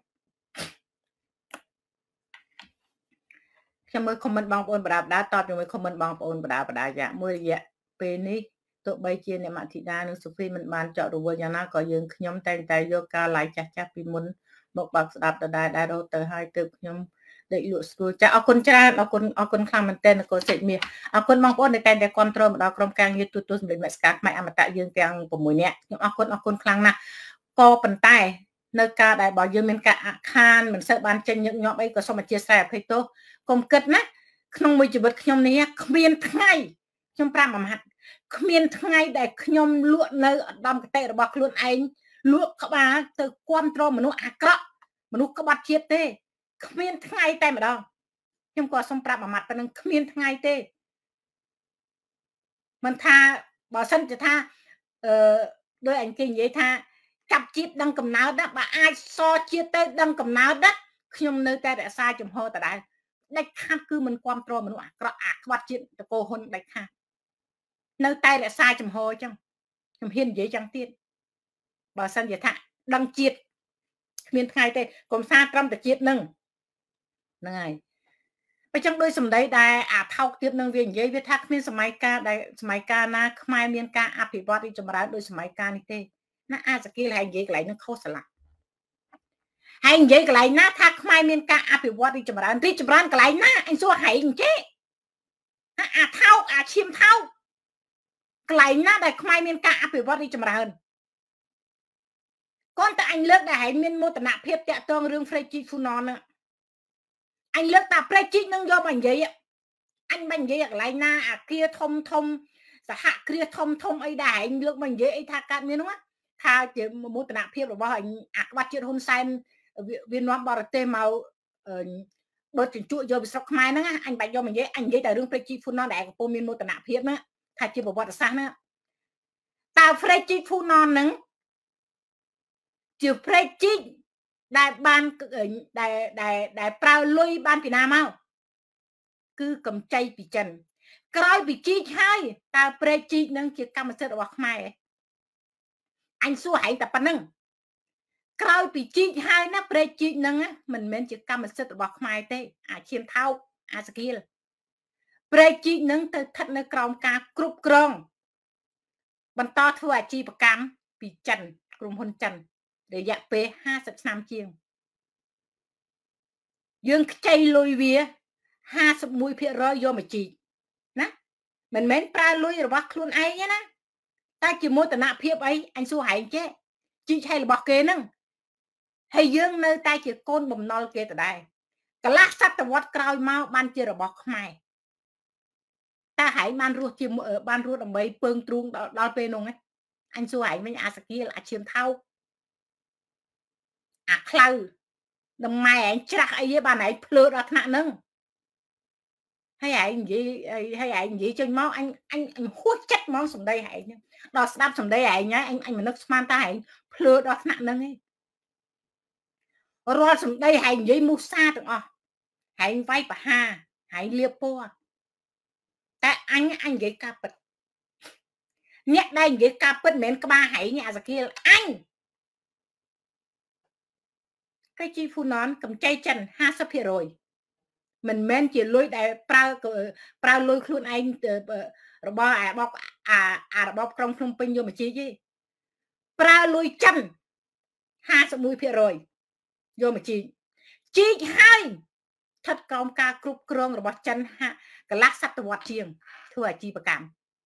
A: ខ្ញុំមើលខមមិនបងប្អូនបដាបដាតបជាមួយខមមិនបងប្អូនបដាបដាយ៉ាមួយរយៈពេលនេះទោះបីជាអ្នកមតិដានិងសូហ្វីមិនបានចောက်រវល់យ៉ាងណាក៏យើងខ្ញុំតែយកការ live ចាស់ពីមុនមកបើកស្ដាប់ដដែលរហូតទៅហើយទើបខ្ញុំដេកលក់ស្រួលចាអរគុណច្រើនអរគុណខ្លាំងមែនទែននគរសេចមាសអរគុណបងប្អូនដែលតែគ្រប់គ្រងមកដល់ក្រុមការងារទូសម្លេងមេស្កាខ្មែរអមតៈយើងទាំង6នាក់ខ្ញុំអរគុណខ្លាំងណាស់ក៏ប៉ុន្តែនៅការដែលបើយើងមានការអាក់ខានមិនសូវបានចេញញឹកញាប់អីក៏សូមអធិស្ឋានអភ័យទោសកុំគិតណាក្នុងមួយជីវិតខ្ញុំនេះគ្មានថ្ងៃខ្ញុំប្រាប់មួយម៉ាត់គ្មានថ្ងៃដែលខ្ញុំលក់នៅឧត្តមគតិរបស់ខ្លួនឯងលក់ក្បាលទៅគ្រប់គ្រងមនុស្សអាក្រក់មនុស្សក្បត់ជាតិទេគ្មានថ្ងៃតែម្ដងខ្ញុំក៏សូមប្រាប់មួយម៉ាត់ប៉ុណ្្នឹងគ្មានថ្ងៃទេមិនថាបើសិនជាថាដោយអញគេនិយាយថាចាប់ជាតិដឹងកំណើតណាបើអាចសជាតិទៅដឹងកំណើតណាខ្ញុំនៅតែរក្សាចំហដដែលដាច់ខាតគឺមិនគ្រប់គ្រងមនុស្សអាក្រក់អាក្បត់ជាតិតកោហ៊ុនដាច់ខាតនៅតែរក្សាចំហអញ្ចឹងខ្ញុំហ៊ាននិយាយចឹងទៀតបើសិនជាថាដឹងជាតិគ្មានថ្ងៃទេកុំសាត្រឹមតែជាតិហ្នឹងហើយបើចឹងដោយសម្ដីដែលអាថោកទៀតនឹងវានិយាយវាថាគ្មានសម័យកាលណាខ្មែរមានការអភិវឌ្ឍរីចម្រើនដោយសម័យកាលនេះទេណាអាសកីលហើយនិយាយកន្លែងហ្នឹងខុសស្រឡះហើយនិយាយកន្លែងណាថាខ្មែរមានការអភិវឌ្ឍរីចម្រើនកន្លែងណាអញសួរហែងចេះអាថោកអាឈាមថោកកន្លែងណាដែលខ្មែរមានការអភិវឌ្ឍរីចម្រើនគាត់តែអញលើកដែលហែងមានមោទនភាពតាក់ទងរឿង Freddy Funon ហ្នឹងអញលើកតា Freddy នឹងយកមកនិយាយអញមិននិយាយកន្លែងណាអាគារធំសហគ្រាសធំអីដែរហែងលើកមកនិយាយអីថាកើតមានហ្នឹងថាជាមោទនភាពរបស់អញអាក្បាត់ជាតិហ៊ុនសែនវានាំបរទេសមកបើជញ្ជក់យកពីស្រុកខ្មែរហ្នឹងអញបាច់យកមកនិយាយអញនិយាយតែរឿង Freddy Funon ដែលកំពុងមានមោទនភាពណាថាជាប្រវត្តិសាស្ត្រណាតើ Freddy Funon ហ្នឹងជា Freddy ដែលបានដែលប្រើលុយបានពីណាមកគឺកម្ចីពីចិនក្រោយពីជីកហើយតើប្រេកជីកនឹងជាកម្មសិទ្ធិរបស់ខ្មែរអញសួរហែងតែប៉ុណ្្នឹងក្រោយពីជីកហើយណាប្រេកជីកនឹងមិនមែនជាកម្មសិទ្ធិរបស់ខ្មែរទេអាឈាមថោកអាសកៀលប្រេកជីកនឹងទៅស្ថិតនៅក្រោមការគ្រប់គ្រងបន្តធ្វើអាជីវកម្មពីចិនក្រុមហ៊ុនចិនរយៈពេល50ឆ្នាំជាងយើងខ្ចីលុយវា51%យកមកជីកណាមិនមែនប្រើលុយរបស់ខ្លួនឯងណាតែជាមោទនភាពអីអញសួរហែងចេះជីកឲ្យរបស់គេហ្នឹងហើយយើងនៅតែជាកូនបំណុលគេដដែលកន្លះសតវត្សក្រោយមកបានជារបស់ខ្មែរតែហែងបានរស់ជាបានរស់ដើម្បីពើងទ្រូងដល់ពេលនោះអញសួរហែងវិញអាសាគីលអាឈាមថោកអាខ្លៅដល់ម៉ែហែងច្រាស់អីទេបានហែងភ្លើដល់ថ្នាក់ហ្នឹងហើយហែងនិយាយចេញមកអញហួសចិត្តហ្មងសំដីហែងហ្នឹងដល់ស្ដាប់សំដីហែងហើយអញមិននឹកស្មានថាហែងភ្លើដល់ថ្នាក់ហ្នឹងឯងរាល់សំដីហែងនិយាយមូសាទាំងអស់ហែងវាយបហាហែងលៀបពណ៌តែអញនិយាយការពិតអ្នកដែលនិយាយការពិតមិនមែនក្បាលហែងអាសាគីលអញគេជីហ្វូណនកម្ចីចិន 50% មិនមែនជាលុយដែលប្រើលុយខ្លួនឯងរបស់របបក្រុងភ្នំពេញយកមកជីទេប្រើលុយចិន 51% យកមកជីកហើយស្ថិតក្រោមការគ្រប់គ្រងរបស់ចិនកន្លះសតវត្សជាងធ្វើអាជីវកម្ម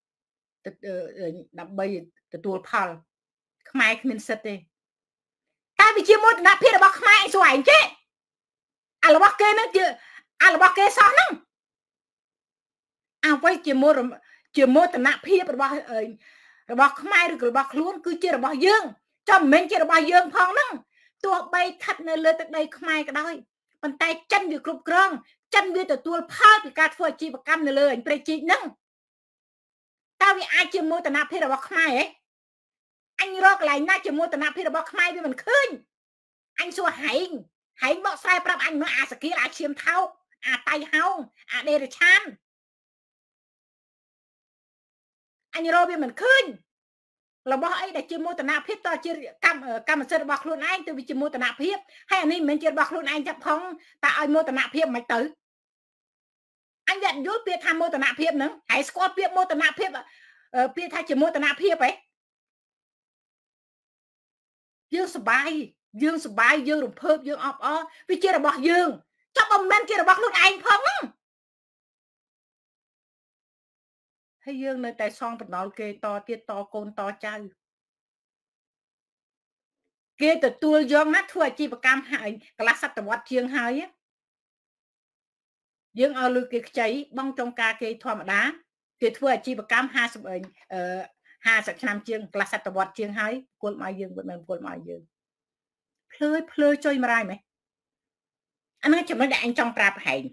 A: ដើម្បីទទួលផលខ្មែរគ្មានសិទ្ធទេតែវាជាមោទនភាពរបស់ខ្មែរឯងសួរឯងចេះអារបស់គេហ្នឹងជាអារបស់គេសោះហ្នឹងអ្វីជាមោទនភាពរបស់ខ្មែរឬរបស់ខ្លួនគឺជារបស់យើងចាំមិនមែនជារបស់យើងផងហ្នឹងទោះបីស្ថិតនៅលើទឹកដីខ្មែរក៏ដោយប៉ុន្តែចិនវាគ្រប់គ្រងចិនវាទទួលផលពីការធ្វើអាជីវកម្មនៅលើអញប្រេជីកហ្នឹងតើវាអាចជាមោទនភាពរបស់ខ្មែរហ៎អញរកកន្លែងណាជាមោទនភាពរបស់ខ្មែរវាមិនឃើញអញសួរហែងបកស្រាយប្រាប់អញមើលអាសាគីលអាឈាមថោកអាតៃហោងអាដេរឆានអញរកវាមិនឃើញរបស់អីដែលជាមោទនភាពតើជាកម្មសិទ្ធិរបស់ខ្លួនឯងទៅវាជាមោទនភាពហើយអានេះមិនមែនជារបស់ខ្លួនឯងចាប់ផងតើឲ្យមោទនភាពមិនទៅអញវាយល់ពាក្យថាមោទនភាពហ្នឹងហើយស្គាល់ពាក្យមោទនភាពពាក្យថាជាមោទនភាពហ៎យើងសប្បាយយើងរំភើបយើងអបអរវាជារបស់យើងចាប់មិនមែនជារបស់ខ្លួនឯងផងហ្នឹងហើយយើងនៅតែសងបណ្ដោលគេតទៀតតកូនតចៅគេទទួលយកណាធ្វើអាជីវកម្មហើយកន្លះសតវត្សជាងហើយយើងឲ្យលុយគេខ្ចីបងចុងការគេធម្មតាគេធ្វើអាជីវកម្ម50ឆ្នាំជាងកន្លះសតវត្សជាងហើយគល់មកយើងមិនគល់មកយើងភ្លើចុយមរាយមែនអានោះចំណុចដែលអញចង់ប្រាប់ហែង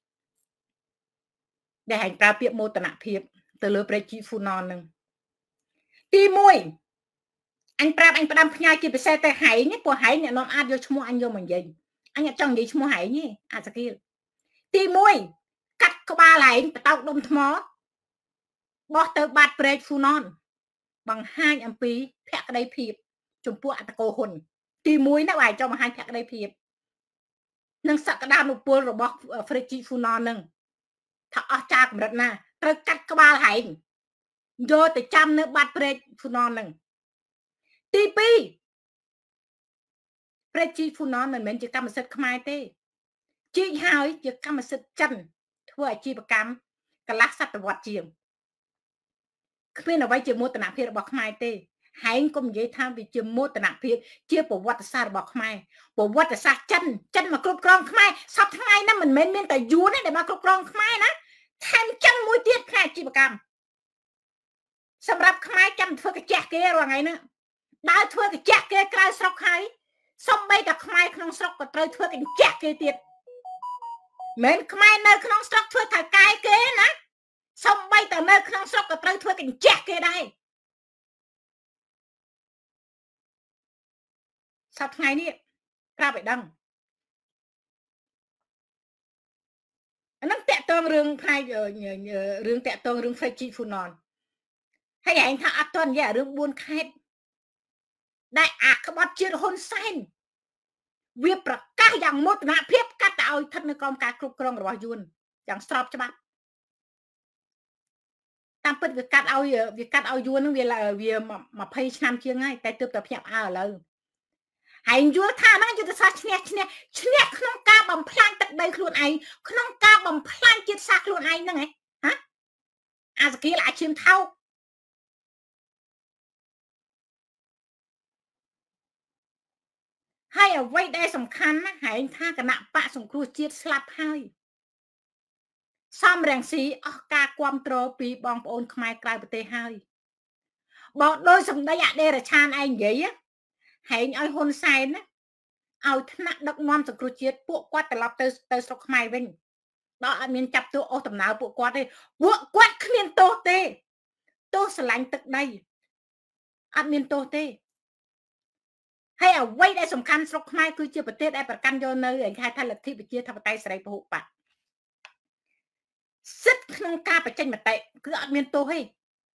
A: ដែលហែងប្រើពាក្យមោទនភាពទៅលើប្រេជីហ្វូណននឹងទី1អញប្រាប់អញផ្ដាំផ្ញើជាពិសេសទៅហែងព្រោះហែងអ្នកនាំអាចយកឈ្មោះអញយកមកនិយាយអញអត់ចង់និយាយឈ្មោះហែងទេអាសាគីលទី1កាត់ក្បាលហែងបតោកដុំថ្មបោះទៅបាត់ប្រេជីហ្វូណនបង្ហាញអំពីភក្តីភាពចំពោះអត្តកោហ៊ុនទី1ណាបើចង់បង្ហាញភក្តីភាពនិងសក្តានុពលរបស់ប្រេជីហ្វូណននឹងថាអស់ចាកម្រិតណាត្រូវកាត់ក្បាលហែងយកទៅចាំនៅបាត់ប្រេជីហ្វូណននឹងទី2ប្រេជីហ្វូណនមិនមែនជាកម្មសិទ្ធិខ្មែរទេជីកហើយជាកម្មសិទ្ធិចិនធ្វើអាជីវកម្មកន្លះសតវត្សជាងគ្មានអ្វីជាមោទនភាពរបស់ខ្មែរទេហែងកុំនិយាយថាវាជាមោទនភាពជាប្រវត្តិសាស្ត្ររបស់ខ្មែរប្រវត្តិសាស្ត្រចិនមកគ្រប់គ្រងខ្មែរសពថ្ងៃហ្នឹងមិនមែនមានតែយួនទេដែលមកគ្រប់គ្រងខ្មែរណាថែមចិនមួយទៀតផ្នែកអាជីវកម្មសម្រាប់ខ្មែរចាំធ្វើកាជះគេរាល់ថ្ងៃហ្នឹងដើរធ្វើកាជះគេក្រៅស្រុកហើយសំបីតែខ្មែរក្នុងស្រុកក៏ត្រូវធ្វើកាជះគេទៀតមិនខ្មែរនៅក្នុងស្រុកធ្វើថៅកែគេណាសំបីតែនៅក្នុងស្រុកក៏ត្រូវធ្វើកាជះគេដែរសប្តាហ៍ថ្ងៃនេះប្រាប់ឲ្យដឹងអានឹងតាក់ទងរឿងផ្នែករឿងតាក់ទងរឿង Freddy Funon ហើយឯងថាអត់ទាន់និយាយរឿង4ខេត្តដែលអាក្បត់ជាតិហ៊ុនសែនវាប្រកាសយ៉ាងមោទនភាពកាត់ទៅឲ្យស្ថិតនៅក្រោមការគ្រប់គ្រងរបស់យួនយ៉ាងស្របច្បាប់តាមពិតវាកាត់ឲ្យយួននឹងវា20ឆ្នាំជាងហើយតែទើបតែភ្ញាក់ផ្អើលឥឡូវហើយយល់ថាហ្នឹងយុទ្ធសាស្ត្រឈ្នះក្នុងការបំផ្លាញទឹកដីខ្លួនឯងក្នុងការបំផ្លាញជាតិសាសន៍ខ្លួនឯងហ្នឹងហ៎អាសាគីលអាឈាមថោកហហើយអ្វីដែលសំខាន់ណាហែងថាគណៈបកសង្គ្រោះជាតិស្លាប់ហើយសំរងស៊ីអស់ការគ្រប់គ្រងពីបងប្អូនខ្មែរក្រៅប្រទេសហើយបើដោយសម្ដីអដេរឆានឯងនិយាយហែងឲ្យហ៊ុនសែនណាឲ្យថ្នាក់ដឹកនាំសង្គ្រោះជាតិពួកគាត់ត្រឡប់ទៅស្រុកខ្មែរវិញដល់អត់មានចាប់ទោសអូសដំណើរពួកគាត់ទេពួកគាត់គ្មានទោសទេទោសស្រឡាញ់ទឹកដីអត់មានទោសទេហើយអ្វីដែលសំខាន់ស្រុកខ្មែរគឺជាប្រទេសដែលប្រកាន់យកនៅគេហៅថាលទ្ធិប្រជាធិបតេយ្យសេរីពហុបកសិទ្ធិក្នុងការបញ្ចេញមតិគឺអត់មានទោសទេ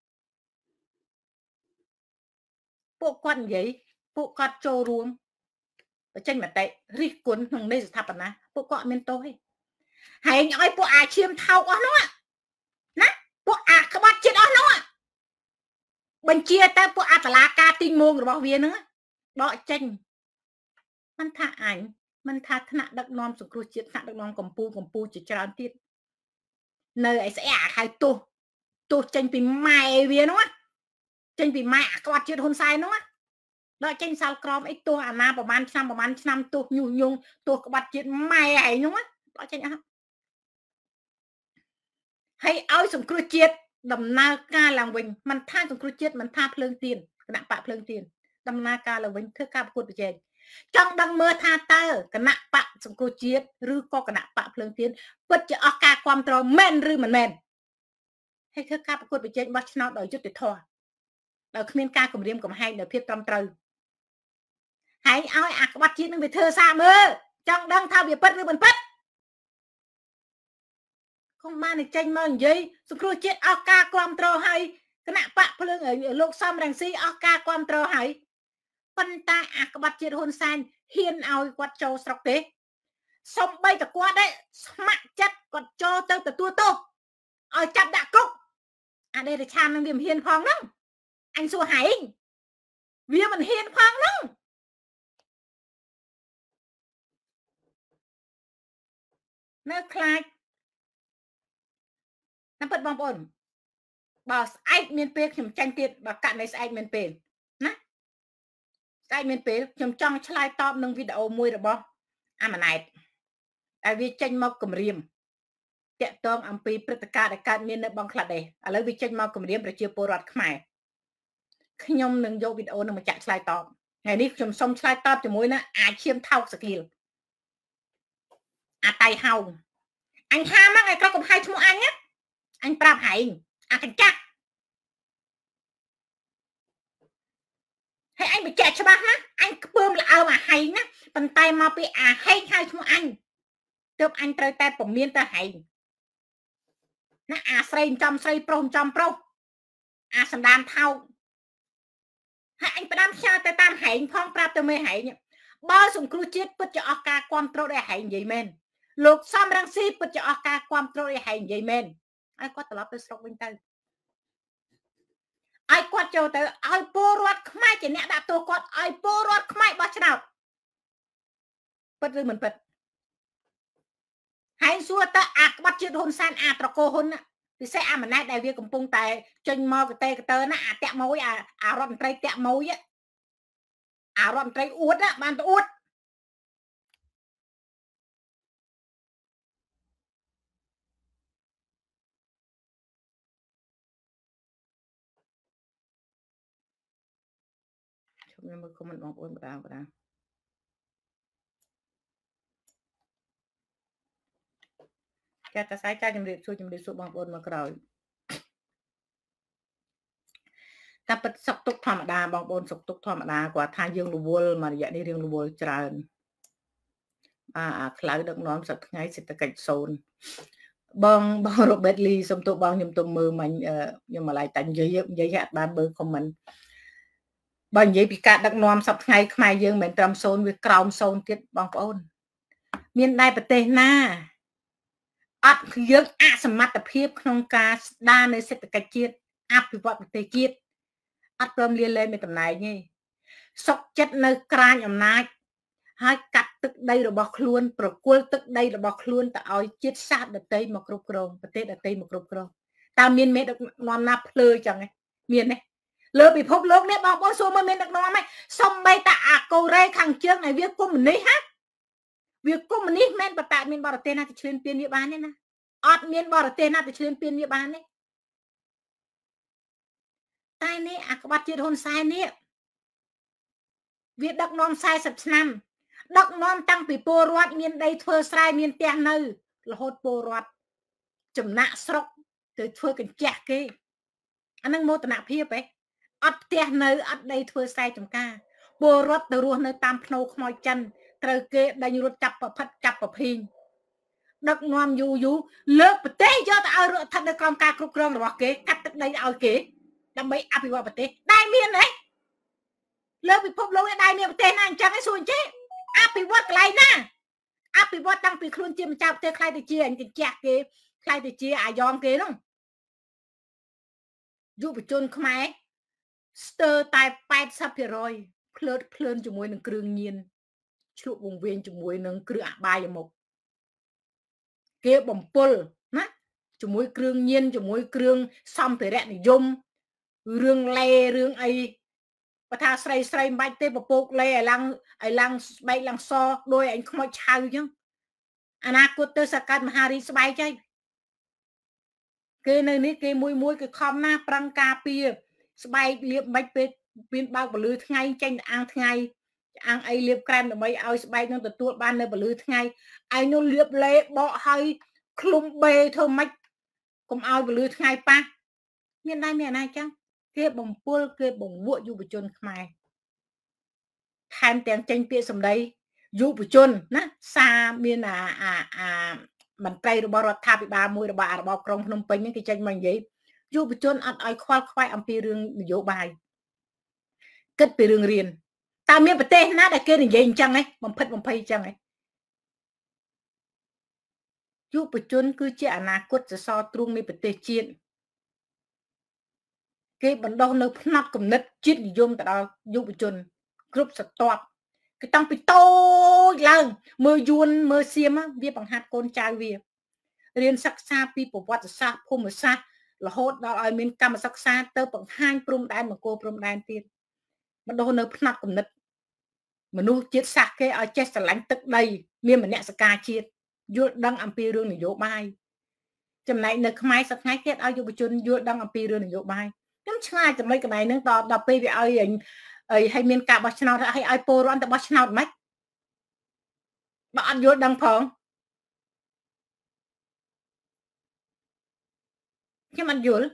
A: ពួកគាត់និយាយពួកគាត់ចូលរួមបញ្ចេញមតិរិះគន់ក្នុងនៃស្ថាបនាពួកគាត់អត់មានទោសទេហែងឲ្យពួកអាឈាមថោកអស់នោះណាពួកអាក្បត់ជាតិអស់នោះបញ្ជាទៅពួកអតឡាការទីងងរបស់វាហ្នឹងដកចេញមិនថាអញមិនថាថ្នាក់ដឹកនាំសង្គ្រោះជាតិថ្នាក់ដឹកនាំកម្ពុជាជាច្រើនទៀតនៅឯស្អីអាហៅទោសចេញពីម៉ែវាហ្នឹងចេញពីម៉ែអាក្បត់ជាតិហ៊ុនសែនហ្នឹងដកចេញសាល់ក្រមអីទោសអាណាប្រហែលឆ្នាំទោសញុះញង់ទោសក្បត់ជាតិម៉ែឯងហ្នឹងដកចេញអស់ហើយឲ្យសង្គ្រោះជាតិដំណើរការឡើងវិញមិនថាសង្គ្រោះជាតិមិនថាភ្លើងទៀនគណៈបកភ្លើងទៀនដំណើរការឡើងវិញធ្វើការប្រកួតប្រជែងចង់ដឹងមើលថាតើគណៈបកសង្គ្រោះជាតិឬក៏គណៈបកភ្លើងទៀនពិតជាអស់ការគ្រប់គ្រងមែនឬមិនមែនហើយធ្វើការប្រកួតប្រជែងបោះឆ្នោតដោយយុត្តិធម៌ដោយគ្មានការគំរាមកំហែងដោយភាពត្រឹមត្រូវហើយឲ្យអាក្បត់ជាតិនឹងវាធ្វើសារមើលចង់ដឹងថាវាពិតឬមិនពិតកុំបានចេញមកនិយាយសង្គ្រោះជាតិអស់ការគ្រប់គ្រងហើយគណៈបកភ្លើងលោកសំរងស៊ីអស់ការគ្រប់គ្រងហើយប៉ុន្តែអាក្បត់ជាតិហ៊ុនសែនហ៊ានឲ្យគាត់ចូលស្រុកទេសំបីតគាត់ដែរស្ម័គ្រចិត្តគាត់ចូលទៅទទួលទោសឲ្យចាប់ដាក់គុកអាដេរឆាននឹងវាមិនហ៊ានផងហ្នឹងអញសួរហែងវាមិនហ៊ានផងហ្នឹងនៅខ្លាចណាពិតបងប្អូនបើស្អែកមានពេលខ្ញុំចាញ់ទៀតបើកាត់នៅស្អែកមានពេលណាស្អែកមានពេលខ្ញុំចង់ឆ្លើយតបនឹងវីដេអូមួយរបស់អាម៉ាណែតដែលវាចេញមកគម្រាមតាក់ទងអំពីព្រឹត្តិការណ៍ដែលកើតមាននៅបង់ក្លាដេសឥឡូវវាចេញមកគម្រាមប្រជាពលរដ្ឋខ្មែរខ្ញុំនឹងយកវីដេអូនឹងមកចាក់ឆ្លើយតបថ្ងៃនេះខ្ញុំសូមឆ្លើយតបជាមួយនឹងអាឈាមថោកសគីលអាតៃហោងអញថាមកឲ្យក្រកំហាយឈ្មោះអញណាអញប្រាប់ហែងអាកញ្ចាក់ហើយអញបញ្ជាក់ច្បាស់ណាអញខ្ពើមល្អើមអាហែងណាប៉ុន្តែមកពីអាហែងហៅឈ្មោះអញទើបអញត្រូវតែពមៀនទៅហែងណាអាស្រីចំស្រីប្រុសចំប្រុសអាសណ្ដានថោកហើយអញផ្ដាំផ្ញើទៅតាមហែងផងប្រាប់ទៅមេហែងបើសង្គ្រោះជាតិពិតជាអស់ការគ្រប់គ្រងដោយហែងនិយាយមែនលោកសំរងស៊ីពិតជាអស់ការគ្រប់គ្រងដោយហែងនិយាយមែនឲ្យគាត់ត្រឡប់ទៅស្រុកវិញទៅឲ្យគាត់ចូលទៅឲ្យពលរដ្ឋខ្មែរជាអ្នកដាក់ទោសគាត់ឲ្យពលរដ្ឋខ្មែរបោះឆ្នោតពិតឬមិនពិតហើយសួរតើអាក្បត់ជាតិហ៊ុនសែនអាត្រកូលហ៊ុនពិសេសអាម៉ាណែតដែលវាកំពុងតែចេញមកកតេកតើណាអាតាក់មួយអារដ្ឋមន្ត្រីតាក់មួយអារដ្ឋមន្ត្រីអួតបានទៅអួតខ្ញុំមើលខមមិនបងប្អូនបណ្ដាចាតសាយចាជំរាបសួរបងប្អូនមកក្រោយតែពិតសុខទុក្ខធម្មតាបងប្អូនសុខទុក្ខធម្មតាគាត់ថាយើងរវល់មករយៈនេះរឿងរវល់ច្រើនអាខ្លៅដឹកនាំសប្តាហ៍ថ្ងៃសេដ្ឋកិច្ចសូន្យបងរ៉ូបេតលីសុំទោសបងខ្ញុំទុំមើលមិញខ្ញុំមកឡៃតែនិយាយអត់បានមើលខមមិនបើនិយាយពីការដឹកនាំសប្តាហ៍ថ្ងៃខ្មែរយើងមិនត្រឹមសូន្យវាក្រោមសូន្យទៀតបងប្អូនមានដែរប្រទេសណាអត់យើងអសមត្ថភាពក្នុងការស្ដារនៅសេដ្ឋកិច្ចជាតិអភិវឌ្ឍប្រទេសជាតិអត់ព្រមលាលែងមានតំណែងទេសុកចិត្តនៅក្រាញអំណាចហើយកាត់ទឹកដីរបស់ខ្លួនប្រគល់ទឹកដីរបស់ខ្លួនទៅឲ្យជាតិសាសន៍ដទៃមកគ្រប់គ្រងប្រទេសដទៃមកគ្រប់គ្រងតើមានមេដឹកនាំណាភ្លើចឹងទេមានទេលើពិភពលោកនេះបងប្អូនសួរមើលមានដឹកនាំไหมសំបីតាអាកូរ៉េខាងជើងឲ្យវាកុម្មុយនីសហ៎វាកុម្មុយនីសមែនប៉ុន្តែមានបរទេសណាទៅឈ្លានពានវាបានទេណាអត់មានបរទេសណាទៅឈ្លានពានវាបានទេតែនេះអាក្បាត់ជាតិហ៊ុនសែននេះវាដឹកនាំ40ឆ្នាំដឹកនាំតាំងពីពលរដ្ឋមានដីធ្វើស្រែមានផ្ទះនៅរហូតពលរដ្ឋចំណាក់ស្រុកទៅធ្វើកញ្ចក់គេអានឹងមោទនភាពហ៎អត់ផ្ទះនៅអត់ដីធ្វើស្រែចម្ការពលរដ្ឋទៅរស់នៅតាមភ្នូខ្មោចចិនត្រូវគេដេញរត់ចាប់ប្រផិតចាប់ប្រភីងដឹកនាំយូរលើកប្រទេសយកទៅឲ្យរដ្ឋាភិបាលនៅក្រោមការគ្រប់គ្រងរបស់គេកាត់ទឹកដីឲ្យគេដើម្បីអភិវឌ្ឍប្រទេសដែលមានហ៎លើពិភពលោកនេះដែលមានប្រទេសណាអញ្ចឹងឯងសួរអញ្ចឹងអភិវឌ្ឍកន្លែងណាអភិវឌ្ឍតាំងពីខ្លួនជាម្ចាស់ប្រទេសខ្លាយទៅជាអញកញ្ចក់គេខ្លាយទៅជាអាយ៉ងគេនោះយុវជនខ្មែរស្ទើរតែ 80% ភ្លើតភ្លើនជាមួយនឹងគ្រឿងញៀនឆ្លក់វង្វេងជាមួយនឹងគ្រឿងអបាយមុខគេបំពុលណាជាមួយគ្រឿងញៀនជាមួយគ្រឿងសម្ភារៈនិយមរឿងលេរឿងអីបើថាស្រីមិនបាច់ទេពពកលេឲ្យឡើងស្បែកឡើងសដោយឯងខ្មោចឆៅអញ្ចឹងអនាគតទៅសកាត់មហារីកស្បែកចៃគេនៅនេះគេមួយគេខំណាប្រឹងការពារស្បែកលាបមិនពេកមានបើកពលឺថ្ងៃចេញអាំងថ្ងៃអាំងអីលាបក្រែមដើម្បីឲ្យស្បែកនឹងទទួលបាននៅពលឺថ្ងៃឯនោះលាបលេបកឲ្យឃ្លុំបេធ្វើម៉េចកុំឲ្យពលឺថ្ងៃប៉ះមានដែរមានណាចឹងគេបំពុលគេបង្វក់យុវជនខ្មែរថែមទាំងចេញពាក្យសម្ដីយុវជនណាសារមានអាមន្ត្រីរបស់រដ្ឋាភិបាលមួយរបស់របបក្រុងភ្នំពេញនេះគេចេញមកនិយាយយុវជនអត់ឲ្យខ្វល់ខ្វាយអំពីរឿងនយោបាយគិតពីរឿងរៀនតើមានប្រទេសណាដែលគេនិយាយអញ្ចឹងហ៎បំផិតបំភ័យអញ្ចឹងហ៎យុវជនគឺជាអនាគតសសរទ្រូងនៃប្រទេសជាតិគេបណ្ដុះនៅផ្នត់គំនិតជាតិនិយមទៅដល់យុវជនគ្រប់ស្រទាប់គេតាំងពីតូចឡើងមើលយួនមើលសៀមវាបង្ហាត់កូនចៅវារៀនសិក្សាពីប្រវត្តិសាស្ត្រភូមិសាស្ត្ររហូតដល់ឲ្យមានកម្មសិក្សាទៅបង្ហាញព្រំដែនមកគោព្រំដែនទៀតបណ្ដុះនៅផ្នត់គំនិតមនុស្សជាតិសាសគេឲ្យចេះស្រឡាញ់ទឹកដីមានមនសិការជាតិយល់ដឹងអំពីរឿងនយោបាយចំណែកនៅខ្មែរសប្តាហ៍គេឲ្យយុវជនយល់ដឹងអំពីរឿងនយោបាយខ្ញុំឆ្ងាយចំណុចកន្លែងហ្នឹងដល់ពេលវាឲ្យឲ្យមានការបោះឆ្នោតឲ្យពលរដ្ឋទៅបោះឆ្នោតមិនបើអត់យល់ដឹងផងខ្ញុំអត់យល់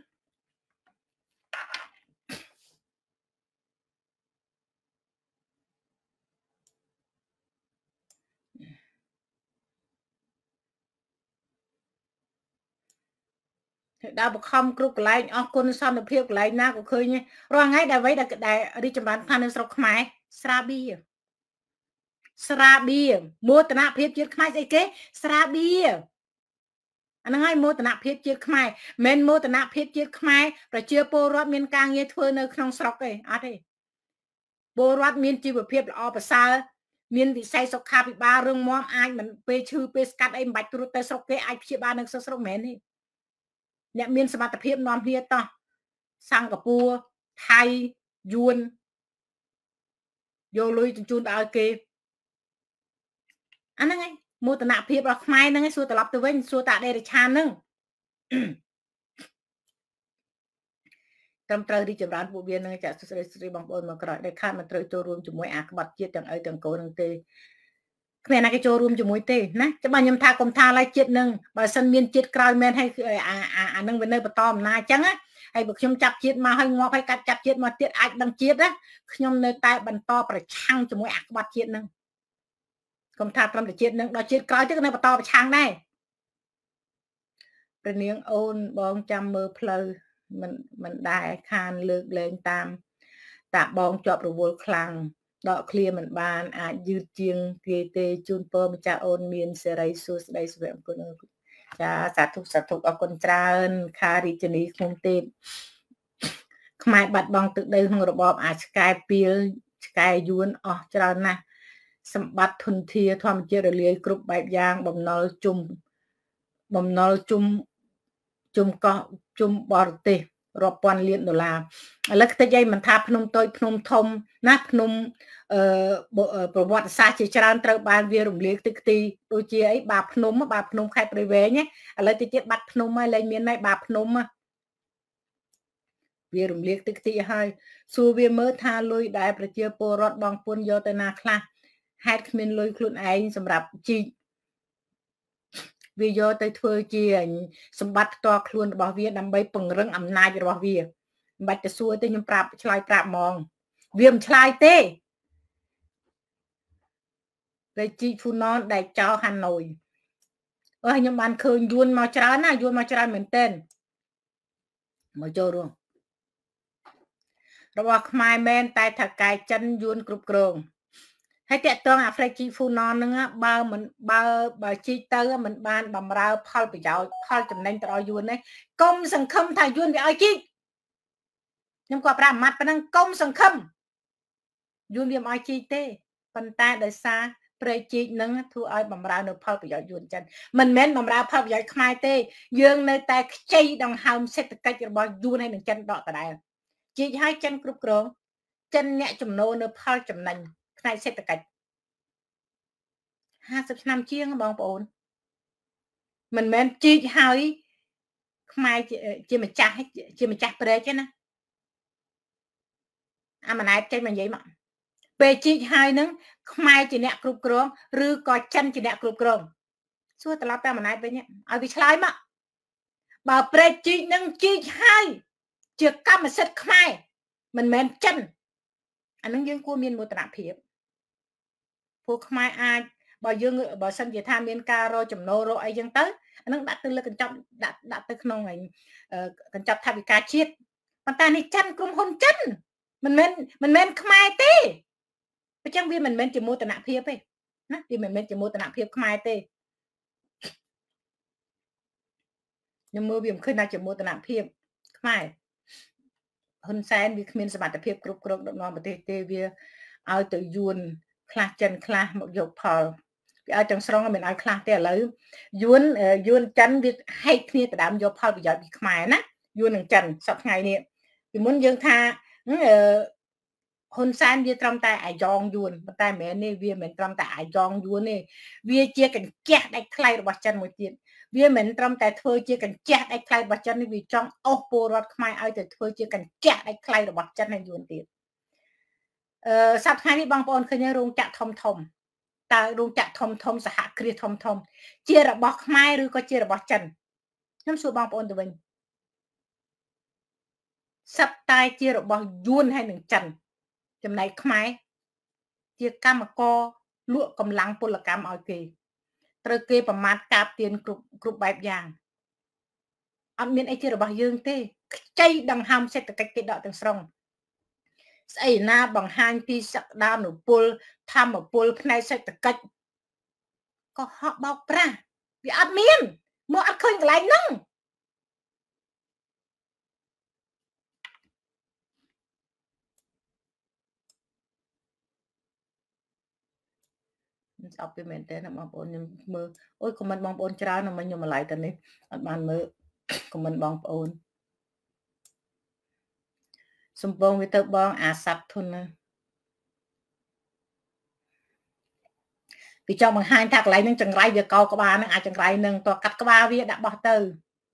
A: ដើរបខំគ្រប់កន្លែងអស់គុណសន្តិភាពកន្លែងណាក៏ឃើញរាល់ថ្ងៃដែលរីកចម្រើនខាងនៅស្រុកខ្មែរស្រាបៀមោទនភាពជាតិខ្មែរស្អីគេស្រាបៀអាហ្នឹងហើយមោទនភាពជាតិខ្មែរមិនមោទនភាពជាតិខ្មែរប្រជាពលរដ្ឋមានការងារធ្វើនៅក្នុងស្រុកទេអត់ទេពលរដ្ឋមានជីវភាពល្អប្រសើរមានវិស័យសុខាភិបាលរឹងមាំអាចមិនពេលឈឺពេលស្កាត់អីមិនបាច់ត្រួតទៅស្រុកគេអាចព្យាបាលនៅស្រុកមែនទេអ្នកមានសមត្ថភាពនាំគ្នាតោះសិង្ហបុរីថៃយួនយកលុយជូនទៅឲ្យគេអាហ្នឹងឯងមោទនភាពរបស់ខ្មែរហ្នឹងឯងសួរត្រឡប់ទៅវិញសួរតាដេរឆានហ្នឹងត្រឹមត្រូវរីចម្រើនពួកវានឹងចាក់ស្រីបងប្អូនមកក្រោយដែលខាតមិនត្រូវចូលរួមជាមួយអាក្បត់ជាតិទាំងអីទាំងកូននឹងទេគ្មានណាគេចូលរួមជាមួយទេណាចាំខ្ញុំថាកុំថាឡើយជាតិនឹងបើសិនមានជាតិក្រោយមែនឲ្យអានឹងវានៅបន្តអំណាចអញ្ចឹងណាហើយបើខ្ញុំចាប់ជាតិមកឲ្យងាប់ឲ្យកាត់ចាប់ជាតិមកទៀតអាចដឹងជាតិណាខ្ញុំនៅតែបន្តប្រឆាំងជាមួយអាក្បត់ជាតិនឹងកុំថាត្រឹមតែជាតិនឹងដល់ជាតិក្រោយទៀតក៏នៅបន្តប្រឆាំងដែរព្រះនាងអូនបងចាំមើលផ្លូវមិនដែរខានលើកលែងតាមតាបងជាប់រវល់ខ្លាំងដកឃ្លាមិនបានអាចយឺតជាងគេទេជូនពរម្ចាស់អូនមានសេរីសួស្តីសុភមង្គលចាសាធុអរគុណច្រើនខារីជនីខ្ញុំទេពខ្មែរបាត់បង់ទឹកដីក្នុងរបបអាឆ្កែពីលឆ្កែយួនអស់ច្រើនណាស់សម្បត្តិធនធានធម្មជាតិរលាយគ្រប់បែបយ៉ាងបំណុលជុំកោះជុំបរទេសរាប់ពាន់លានដុល្លារឥឡូវតិចឯងមិនថាភ្នំតូចភ្នំធំណាភ្នំប្រវត្តិសាស្ត្រជាច្រើនត្រូវបានវារំលាយទឹកទីដូចជាអីបាភ្នំខេត្តព្រៃវែងឥឡូវតិចទៀតបាត់ភ្នំហើយលែងមានហើយបាភ្នំវារំលាយទឹកទីហើយសួរវាមើលថាលុយដែលប្រជាពលរដ្ឋបងពុនយកទៅណាខ្លះហេតុគ្មានលុយខ្លួនឯងសម្រាប់ជីកវាយកទៅធ្វើជាសម្បត្តិផ្ទាល់ខ្លួនរបស់វាដើម្បីពង្រឹងអំណាចរបស់វាមិនបាច់ទៅសួរទេខ្ញុំប្រាប់ឆ្លើយប្រាប់ហ្មងវាមិនឆ្លើយទេតែជីកហ្វូណនដែលចោលហាណូយខ្ញុំបានឃើញយួនមកច្រើនណាយួនមកច្រើនមែនទែនមកចូលរួមរបស់ខ្មែរមែនតែថៅកែចិនយួនគ្រប់គ្រងហើយតាក់ទងអាហ្វ្រិកជីហ្វូណនហ្នឹងបើជីកទៅមិនបានបំរើផលប្រយោជន៍ផលចំណេញទៅដល់យួនទេកុំសង្ឃឹមថាយួនវាឲ្យជីកខ្ញុំក៏ប្រាប់អាម៉ាត់ប៉ុណ្ណឹងកុំសង្ឃឹមយួនវាមិនឲ្យជីកទេប៉ុន្តែដោយសារព្រៃជីកនឹងធ្វើឲ្យបំរើនៅផលប្រយោជន៍យួនចិនមិនមែនបំរើផលប្រយោជន៍ខ្មែរទេយើងនៅតែខ្ចីដង្ហើមសេដ្ឋកិច្ចរបស់យួនហើយនឹងចិនដកដដែលជីកឲ្យចិនគ្រប់គ្រងចិនអ្នកចំណូលនៅផលចំណេញផ្នែកសេដ្ឋកិច្ច50ឆ្នាំជាងបងប្អូនមិនមែនជីកហើយខ្មែរជាម្ចាស់ព្រែកទេណាអាម៉ណែតចេញមកនិយាយមកពេលជីកហើយនឹងខ្មែរជាអ្នកគ្រប់គ្រងឬក៏ចិនជាអ្នកគ្រប់គ្រងសួរត្រឡប់ទៅអាម៉ណែតវិញឲ្យវាឆ្លើយមកបើព្រែកជីកនឹងជីកហើយជាកម្មសិទ្ធិខ្មែរមិនមែនចិនអានឹងយើងគួរមានមោទនភាពពួកខ្មែរអាចបើសិនជាថាមានការរកចំណូលរកអីចឹងទៅអានឹងដាក់ទៅលើកញ្ចប់ដាក់ទៅក្នុងកញ្ចប់ថវិកាជាតិប៉ុន្តែនេះចិនក្រុមហ៊ុនចិនមិនមែនខ្មែរទេអញ្ចឹងវាមិនមែនជាមោទនភាពទេណាវាមិនមែនជាមោទនភាពខ្មែរទេខ្ញុំមើលវាមិនឃើញថាជាមោទនភាពខ្មែរហ៊ុនសែនវាគ្មានសមត្ថភាពគ្រប់គ្រងដឹកនាំប្រទេសទេវាឲ្យទៅយួនខ្លះចិនខ្លះមកយកផលវាឲ្យទាំងស្រុងមិនឲ្យខ្លះទេឥឡូវយួនចិនវាហែកគ្នាទៅដើមយកផលប្រយោជន៍ពីខ្មែរណាយួននិងចិនសប្តាហ៍ថ្ងៃនេះពីមុនយើងថាហ៊ុនសែនវាត្រឹមតែអាយ៉ងយួនប៉ុន្តែមិនមែននេះវាមិនត្រឹមតែអាយ៉ងយួនទេវាជាកញ្ចក់ដាច់ថ្លៃរបស់ចិនមួយទៀតវាមិនត្រឹមតែធ្វើជាកញ្ចក់ដាច់ថ្លៃរបស់ចិននេះវាចង់អូសពលរដ្ឋខ្មែរឲ្យទៅធ្វើជាកញ្ចក់ដាច់ថ្លៃរបស់ចិនហើយយួនទៀតសប្តាហ៍ថ្ងៃនេះបងប្អូនឃើញរោងចក្រធំតើរោងចក្រធំសហគ្រាសធំជារបស់ខ្មែរឬក៏ជារបស់ចិនខ្ញុំសួរបងប្អូនទៅវិញសត្វតែជារបស់យួនហើយនឹងចិនចំណែកខ្មែរជាកម្មករលក់កម្លាំងពលកម្មឲ្យគេត្រូវគេប្រមាថកាបទៀនគ្រប់បែបយ៉ាងអត់មានអីជារបស់យើងទេខ្ចីដង្ហើមសេដ្ឋកិច្ចគេដកទាំងស្រុងស្អីណាបង្ហាញពីសក្តានុពលធម្មពលផ្នែកសេដ្ឋកិច្ចក៏ហក់បោកប្រាស់វាអត់មានមកអត់ឃើញកន្លែងហ្នឹងស្អប់ពីមែនតើបងប្អូនខ្ញុំមើលអូយខមមិនបងប្អូនច្រើនមកខ្ញុំម្លាយទៅនេះអត់បានមើលខមមិនបងប្អូនសំពងវាទៅបងអាស័ព្ទធុនណាវាចង់បង្ហាញថាកន្លែងហ្នឹងចង្រៃវាកោក្បាលហ្នឹងអាចចង្រៃហ្នឹងតកាត់ក្បាលវាដាក់បោះទៅ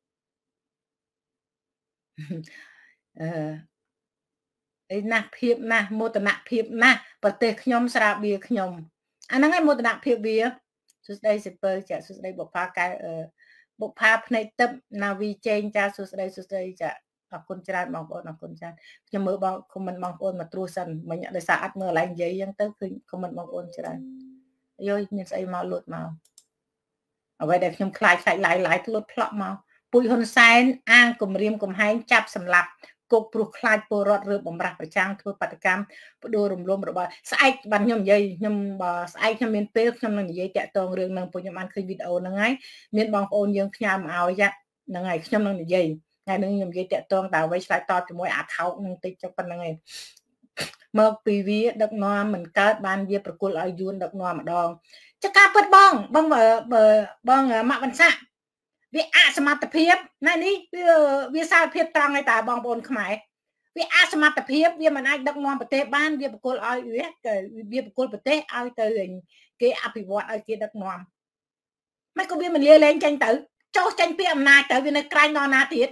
A: អីណាស់ភាពណាស់មោទនភាពណាស់ប្រទេសខ្ញុំស្រាបៀរខ្ញុំអាហ្នឹងឯងមោទនភាពវាសួស្ដីសិពើចាសួស្ដីបុប្ផាកែបុប្ផាភ្នែកទឹកណាវីចេងចាសួស្ដីចាអរគុណច្រើនបងប្អូនអរគុណច្រើនខ្ញុំមើលបងខមមិនបងប្អូនមកត្រួសសិនមិញដោយសារអត់មើលកន្លែងនិយាយអញ្ចឹងទៅគឺខមមិនបងប្អូនច្រើនយោមានស្អីមកលុតមកអ្វីដែលខ្ញុំខ្លាចឡាយលុតផ្លក់មកពុយហ៊ុនសែនអាងគម្រាមកំហែងចាប់សម្លាប់គុកព្រោះខ្លាចពលរដ្ឋឬបំរាស់ប្រចាំងធ្វើបាតកម្មផ្ដួលរំលំរបស់ស្អែកបានខ្ញុំនិយាយខ្ញុំបើស្អែកខ្ញុំមានពេលខ្ញុំនឹងនិយាយតាក់ទងរឿងហ្នឹងពួកខ្ញុំបានឃើញវីដេអូហ្នឹងហើយមានបងប្អូនយើងផ្ញើមកឲ្យហ្នឹងហើយខ្ញុំនឹងនិយាយថ្ងៃនេះខ្ញុំនិយាយតាក់ទងតើអ្វីឆ្លើយតបជាមួយអាថោកនឹងតិចចុះប៉ុណ្្នឹងឯងមកពីវាដឹកនាំមិនកើតបានវាប្រគល់ឲ្យយួនដឹកនាំម្ដងចការពិតបងម៉ាក់វណ្ណៈវាអសមត្ថភាពណានេះវាសារភាពត្រង់ឯតាបងប្អូនខ្មែរវាអសមត្ថភាពវាមិនអាចដឹកនាំប្រទេសបានវាបកគលឲ្យវាបកគលប្រទេសឲ្យទៅគេអភិវឌ្ឍឲ្យគេដឹកនាំមិនក៏វាមិនលាលែងចេញទៅចោះចេញពីអំណាចទៅវានៅក្រែងដល់ណាទៀត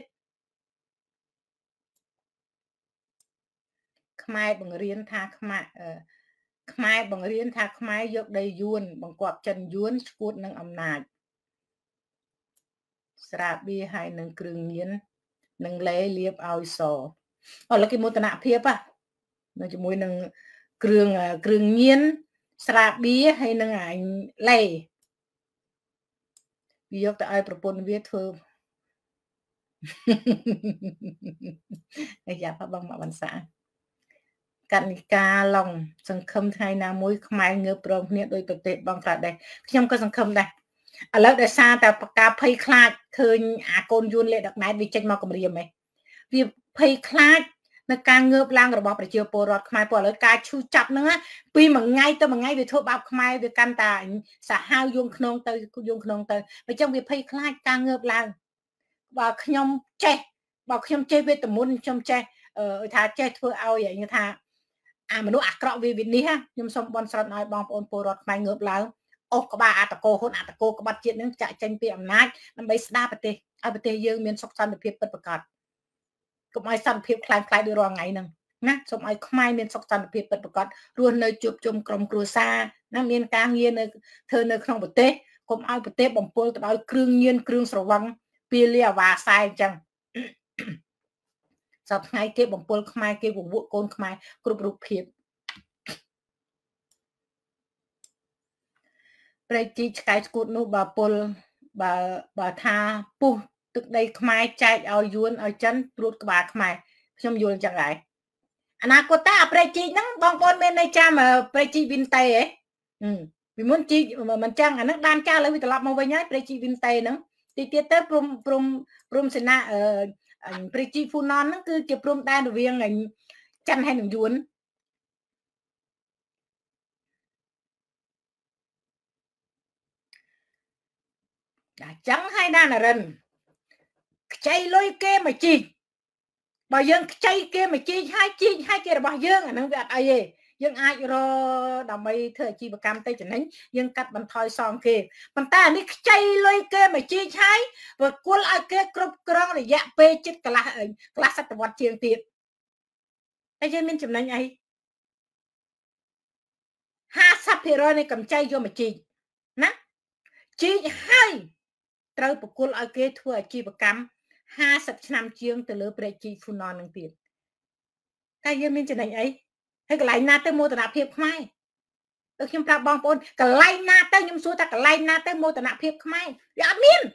A: ខ្មែរបង្រៀនថាខ្មែរបង្រៀនថាខ្មែរយកដីយួនបង្គាប់ចិនយួនឈួតនឹងអំណាចស្រាបៀរហើយនឹងគ្រឿងញៀននឹងលេលាបឲ្យសឥឡូវគេមោទនភាពនៅជាមួយនឹងគ្រឿងញៀនស្រាបៀរហើយនឹងអញលេវាយកទៅឲ្យប្រពន្ធវាធ្វើអាយ៉ាបងមកបន្សាកនិកាឡុងសង្ឃឹមថ្ងៃណាមួយខ្មែរងើបព្រមគ្នាដោយប្រទេសបងក្រាដេសខ្ញុំក៏សង្ឃឹមដែរឥឡូវដោយសារតែប្រការភ័យខ្លាចឃើញអាកូនយួនលេដឹកណែតវាចេញមកគម្រាមហ៎វាភ័យខ្លាចនៅការងើបឡើងរបស់ប្រជាពលរដ្ឋខ្មែរព្រោះឥឡូវការឈឺចាប់ហ្នឹងពីមួយថ្ងៃទៅមួយថ្ងៃវាធ្វើបាបខ្មែរវាកាន់តែសាហាវយងខ្នងទៅអញ្ចឹងវាភ័យខ្លាចការងើបឡើងបើខ្ញុំចេះវេទមន្តខ្ញុំចេះថាចេះធ្វើឲ្យថាអាមនុស្សអាក្រក់វានេះខ្ញុំសូមបន់ស្រន់ឲ្យបងប្អូនពលរដ្ឋខ្មែរងើបឡើងអូក្បាលអតកោហ៊ុនអតកោក្បត់ជាតិនឹងចាក់ចេញពីអំណាចដើម្បីស្ដារប្រទេសឲ្យប្រទេសយើងមានសុខសន្តិភាពពិតប្រាកដកុំឲ្យសន្តិភាពคล้ายៗដូចរាល់ថ្ងៃហ្នឹងណាសូមឲ្យខ្មែរមានសុខសន្តិភាពពិតប្រាកដរស់នៅជួបជុំក្រុមគ្រួសារណាមានការងារនៅធ្វើនៅក្នុងប្រទេសកុំឲ្យប្រទេសបំពុលទៅដោយគ្រឿងញៀនគ្រឿងស្រវឹងពាលាអាវ៉ាសែអញ្ចឹងសប្តាហ៍ថ្ងៃគេបំពុលខ្មែរគេវវក់កូនខ្មែរគ្រប់រូបភាពព្រៃជីឆ្កែស្គួតនោះបើពុលបើថាពុះទឹកដីខ្មែរចែកឲ្យយួនឲ្យចិនត្រួតក្បាលខ្មែរខ្ញុំយល់ចឹងហើយអនាគតតើអាព្រៃជីហ្នឹងបងប្អូនមានន័យចាំព្រៃជីវិនតេហ៎ពីមុនជីមិនចឹងអាហ្នឹងបានចាស់ឥឡូវវាត្រឡប់មកវិញហើយព្រៃជីវិនតេហ្នឹងទីទៀតទៅព្រំសេនាព្រៃជីហ្វូណនហ្នឹងគឺជាព្រំដែនរវាងចិនហើយនឹងយួនតែចឹងហើយណានរិនខ្ចីលុយគេមកជីកបើយើងខ្ចីគេមកជីកហើយគេរបស់យើងអាហ្នឹងវាអត់អីទេយើងអាចរដើម្បីធ្វើអាជីវកម្មទៅចំណេញយើងកាត់បន្ថយសងគេប៉ុន្តែអានេះខ្ចីលុយគេមកជីកហើយប្រគល់ឲ្យគេគ្រប់គ្រងរយៈពេលជិតកន្លះសតវត្សជាងទៀតតែយើងមានចំណេញអី 50% នៃកម្ចីយកមកជីកណាជីកហើយត្រូវប្រគល់ឲ្យគេធ្វើអាជីវកម្ម50ឆ្នាំជាងទៅលើព្រែកជីហ្វូណននឹងទៀតតែយើងមានចំណេញអីហើយកន្លែងណាទៅមោទនភាពខ្មែរទៅខ្ញុំប្រាប់បងប្អូនកន្លែងណាទៅខ្ញុំសួរថាកន្លែងណាទៅមោទនភាពខ្មែរវាអត់មាន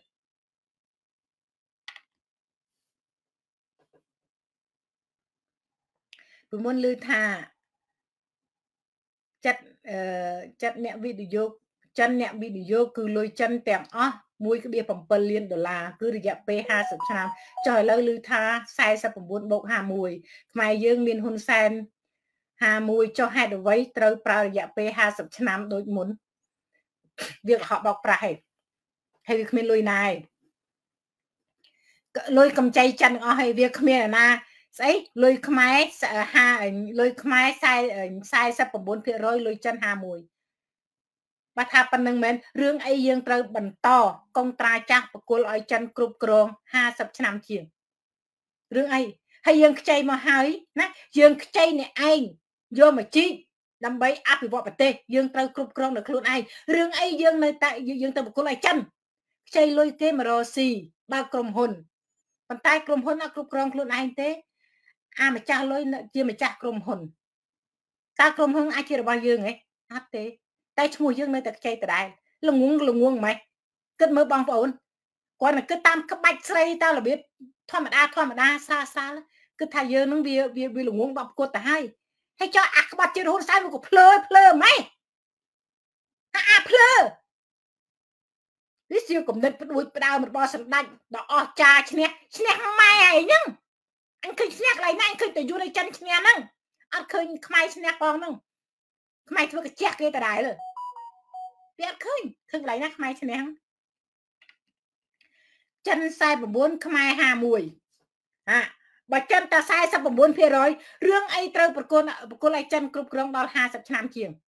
A: ពីមុនឮថាចិត្តអ្នកវិនិយោគចិនអ្នកវិនិយោគគឺលុយចិនទាំងអស់ $1.7 លានគឺរយៈពេល50ឆ្នាំចុះឥឡូវឮថា49/51ខ្មែរយើងមានហ៊ុនសែន51ចុះហេតុអ្វីត្រូវប្រើរយៈពេល50ឆ្នាំដូចមុនវាកុហកបោកប្រាស់ហើយវាគ្មានលុយណាឯងលុយកម្ចីចិនអស់ហើយវាគ្មានណាស្អីលុយខ្មែរលុយខ្មែរ49%លុយចិន51បើថាប៉ុណ្្នឹងមែនរឿងអីយើងត្រូវបន្តកុងត្រាចាស់បកគលឲ្យចិនគ្រប់គ្រង50ឆ្នាំជាងរឿងអីហើយយើងខ្ចីមកហើយណាយើងខ្ចីអ្នកឯងយកមកជីកដើម្បីអភិវឌ្ឍប្រទេសយើងត្រូវគ្រប់គ្រងដោយខ្លួនឯងរឿងអីយើងនៅតែយើងទៅបកគលឲ្យចិនខ្ចីលុយគេមករកស៊ីបើក្រុមហ៊ុនប៉ុន្តែក្រុមហ៊ុនអត់គ្រប់គ្រងខ្លួនឯងទេអាម្ចាស់លុយជាម្ចាស់ក្រុមហ៊ុនតើក្រុមហ៊ុនអាចជារបស់យើងហ៎អត់ទេតែឈ្មោះយើងនៅតែខ្ចីដដែលល្ងងម៉េចគិតមើលបងប្អូនគាត់នឹងគិតតាមក្បាច់ស្រីតើរបៀបធម្មតាសាលគិតថាយើងនឹងវាល្ងងដល់ប្រកួតទៅហើយចុះអាក្បាត់ជាហ៊ុនសែនមកក៏ភ្លើម៉េចអាភ្លើនេះជាគំនិតផ្ដួចផ្ដើមរបស់សម្ដេចដ៏អស្ចារ្យឈ្នះម៉ែឯងហ្នឹងអញឃើញឈ្នះកន្លែងណាអញឃើញតែយួនឲ្យចិនឈ្នះហ្នឹងអត់ឃើញខ្មែរឈ្នះផងហ្នឹងខ្មែរធ្វើកាជះគេដដែលវាអត់ឃើញកន្លែងណាខ្មែរឈ្នះចិន49ខ្មែរ51បើចិនតែ49%រឿងអីត្រូវប្រគល់ឲ្យចិនគ្រប់គ្រងដល់50ឆ្នាំជាង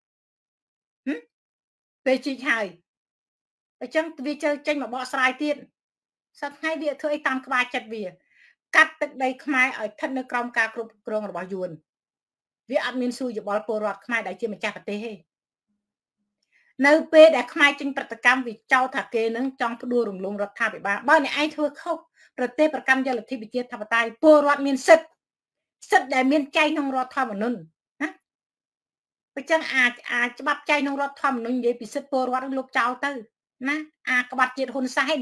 A: ពេលជីកហើយអញ្ចឹងវាចេញមកបកស្រាយទៀតសប្តាហ៍ថ្ងៃវាធ្វើអីតាមក្បាលចិត្តវាកាត់ទឹកដីខ្មែរឲ្យស្ថិតនៅក្រោមការគ្រប់គ្រងរបស់យួនវាអត់មានសួរយោបល់ពលរដ្ឋខ្មែរដែលជាម្ចាស់ប្រទេសទេនៅពេលដែលខ្មែរចេញប្រតិកម្មវាចោទថាគេនឹងចង់ផ្ដួលរំលំរដ្ឋាភិបាលបើអ្នកឯងធ្វើខុសប្រទេសប្រកាន់យកលទ្ធិប្រជាធិបតេយ្យពលរដ្ឋមានសិទ្ធិដែលមានចែងក្នុងរដ្ឋធម្មនុញ្ញណាអញ្ចឹងអាចច្បាប់ចែងក្នុងរដ្ឋធម្មនុញ្ញនិយាយពីសិទ្ធិពលរដ្ឋនឹងលោកចោលទៅណាក្បាត់ជាតិហ៊ុនសែន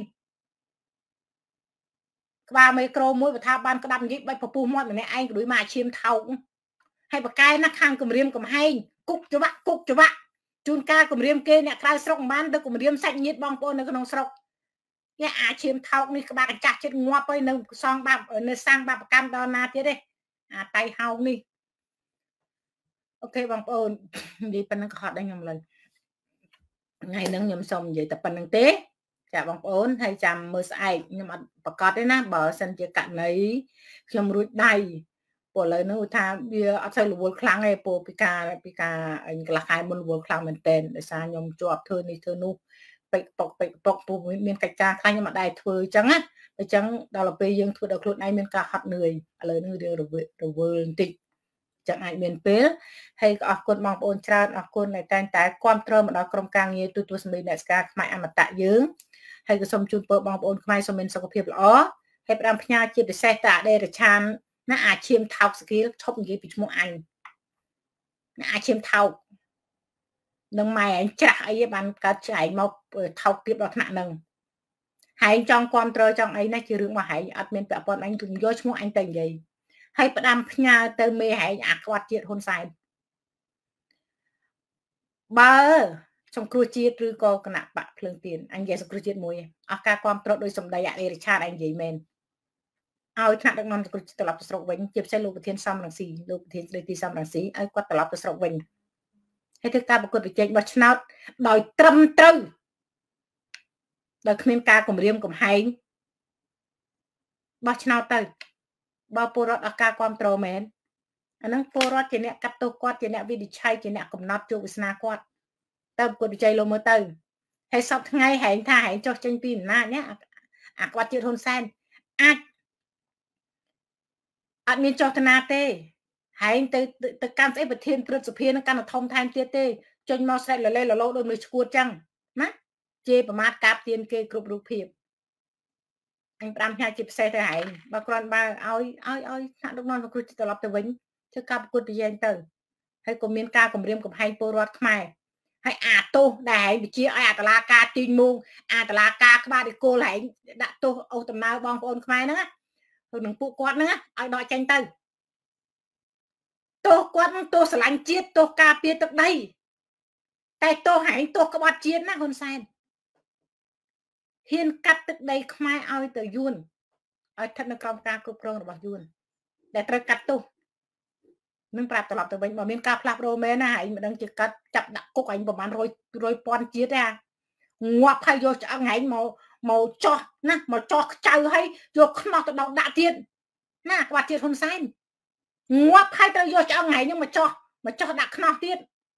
A: ក្បាលមេក្រូមួយបើថាបានក្តាប់និយាយបាច់ពពុះមាត់ម្នាក់ឯងក៏ដូចមកអាឈាមថោកហើយបកែណាខាងគម្រាមកំហែងគុកច្បាក់ជួនកាលគម្រាមគេអ្នកក្រៅស្រុកមិនបានទៅគម្រាមសាច់ញាតិបងប្អូននៅក្នុងស្រុកគេអាឈាមថោកនេះក្បាលកញ្ចាស់ចិត្តងាប់ហើយនៅសងបាបនៅសាងបាបកម្មដល់ណាទៀតទេអាតៃហោងនេះអូខេបងប្អូននិយាយប៉ុណ្ណឹងក៏ហត់ដែរខ្ញុំឡើយថ្ងៃហ្នឹងខ្ញុំសូមនិយាយតែប៉ុណ្្នឹងទេចាបងប្អូនហើយចាំមើលស្អែកខ្ញុំអត់ប្រកាសទេណាបើសិនជាករណីខ្ញុំរួចដៃព្រោះឥឡូវហ្នឹងថាវាអត់សូវរវល់ខ្លាំងទេព្រោះពីការអញកន្លះខែមុនរវល់ខ្លាំងមែនតើដោយសារខ្ញុំជាប់ធ្វើនេះធ្វើនោះពេកប៉ុកព្រោះមានកិច្ចការខ្លាំងខ្ញុំអត់ដែរធ្វើអញ្ចឹងណាអញ្ចឹងដល់ពេលយើងធ្វើដល់ខ្លួនឯងមានការហត់នឿយឥឡូវនេះរឿងរវល់បន្តិចចឹងអាចមានពេលហើយក៏អរគុណបងប្អូនច្រើនអរគុណដែលតែងតែគ្រប់គ្រងមកដល់ក្រុមការងារទូទួលសម្លេងអ្នកស្ការខ្មែរអមតៈយើងហើយក៏សូមជូនពរបងប្អូនខ្មែរសូមមានសុខភាពល្អហើយផ្ដាំផ្ញើជាពិសេសតាអដេរឆានណាអាឈាមថោកស្គីលឈប់និយាយពីឈ្មោះអញណាអាឈាមថោកនឹងម៉ែឯងច្រាស់អីបានកើតឆ្អែងមកថោកទៀតដល់ថ្នាក់ហ្នឹងហែងចង់គ្រប់គ្រងចង់អីណាជារឿងរបស់ហែងអត់មានពាក់ព័ន្ធអញគឺយកឈ្មោះអញទៅនិយាយហើយផ្ដាំផ្ញើទៅមេហែងអាខ្វាត់ជាតិហ៊ុនសែនបើសង្គ្រោះជាតិឬក៏គណៈបកភ្លើងទៀនអញនិយាយសង្គ្រោះជាតិមួយអស់ការគ្រប់គ្រងដោយសម្ដីអរិយឆាតអញនិយាយមែនឲ្យថ្នាក់ដឹកនាំសង្គ្រោះជាតិត្រឡប់ទៅស្រុកវិញជាពិសេសលោកប្រធានសំរងស៊ីលោកប្រធានស្ដីទីសំរងស៊ីឲ្យគាត់ត្រឡប់ទៅស្រុកវិញហើយធ្វើការប្រកួតប្រជែងបោះឆ្នោតដោយត្រឹមត្រូវដោយគ្មានការគំរាមកំហែងបោះឆ្នោតទៅបើពលរដ្ឋអស់ការគ្រប់គ្រងមែនអាហ្នឹងពលរដ្ឋជាអ្នកកាត់ទោសគាត់ជាអ្នកវិនិច្ឆ័យជាអ្នកកំណត់ជោគវាសនាគាត់ទៅប្រកួតប្រជែងលោកមើលទៅហើយសពថ្ងៃហែងថាហែងចុះចេញពីអំណាចនេះអាក្បាត់ជាតិហ៊ុនសែនអាចអត់មានចោទនាទេហែងទៅកាន់ស្អីប្រធានព្រឹទ្ធសភានឹងកាន់តែធំថែមទៀតទេចេញមកស្រែកលលេលលោដូចមនុស្សឈួតចឹងណាជេរប្រមាថកាបទៀនគេគ្រប់រូបភាពអញផ្ដាំផ្ញើជាពិសេសទៅហែងបើគ្រាន់បើឲ្យថ្នាក់ដឹកនាំសង្គ្រោះជាតិត្រឡប់ទៅវិញធ្វើការប្រកួតប្រជែងទៅហើយក៏មានការគម្រាមកំហែងពលរដ្ឋខ្មែរហើយអាទោសដែលហែងវិជាឲ្យអាតឡាការទីងមុងអាតឡាការក្បាលដេគោលហែងដាក់ទោសអូសដំណើរបងប្អូនខ្មែរហ្នឹងនឹងពួកគាត់ហ្នឹងឲ្យដកចេញទៅទោសគាត់នឹងទោសស្រឡាញ់ជាតិទោសការពារទឹកដីតែទោសហែងទោសក្បត់ជាតិណាហ៊ុនសែនហ៊ានកាត់ទឹកដីខ្មែរឲ្យទៅយួនឲ្យស្ថិតនៅក្រោមការគ្រប់គ្រងរបស់យួនដែលត្រូវកាត់ទោសនឹងប្រាប់ត្រឡប់ទៅវិញបើមានការផ្លាស់ប្ដូរមែនណាឯងមិនដឹងជាកាត់ចាប់ដាក់គុកឯងប្រហែល100ពាន់ជាតិទេងាប់ហើយយកឆ្អឹងឯងមកចោះណាមកចោះខ្ចៅហើយយកខ្នោះទៅដោតដាក់ទៀតណាក្បាត់ជាតិហ៊ុនសែនងាប់ហើយត្រូវយកឆ្អឹងឯងហ្នឹងមកចោះដាក់ខ្នោះទៀត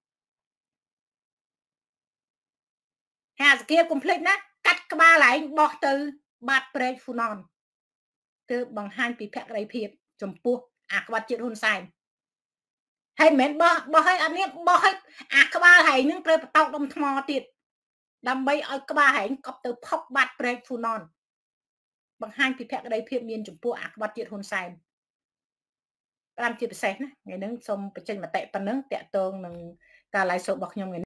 A: ហើយសគាកុំភ្លេចណាកាត់ក្បាលឯងបោះទៅបាត់ព្រែកហ្វូណនទើបបង្ហាញពីភក្តីភាពចំពោះអាក្បាត់ជាតិហ៊ុនសែនហើយមិនមែនបោះឲ្យអត់មានបោះឲ្យអាក្បាលហែងនឹងត្រូវបតោកដុំថ្មទៀតដើម្បីឲ្យក្បាលហែងកប់ទៅផុកបាត់ព្រែកហ្វូណនបង្ហាញពីភក្តីភាពមានចំពោះអាក្បាត់ជាតិហ៊ុនសែនតាមជាពិសេសណាថ្ងៃហ្នឹងសូមបញ្ចេញមតិប៉ុណ្ណឹងតាក់ទងនឹងការ live show របស់ខ្ញុំ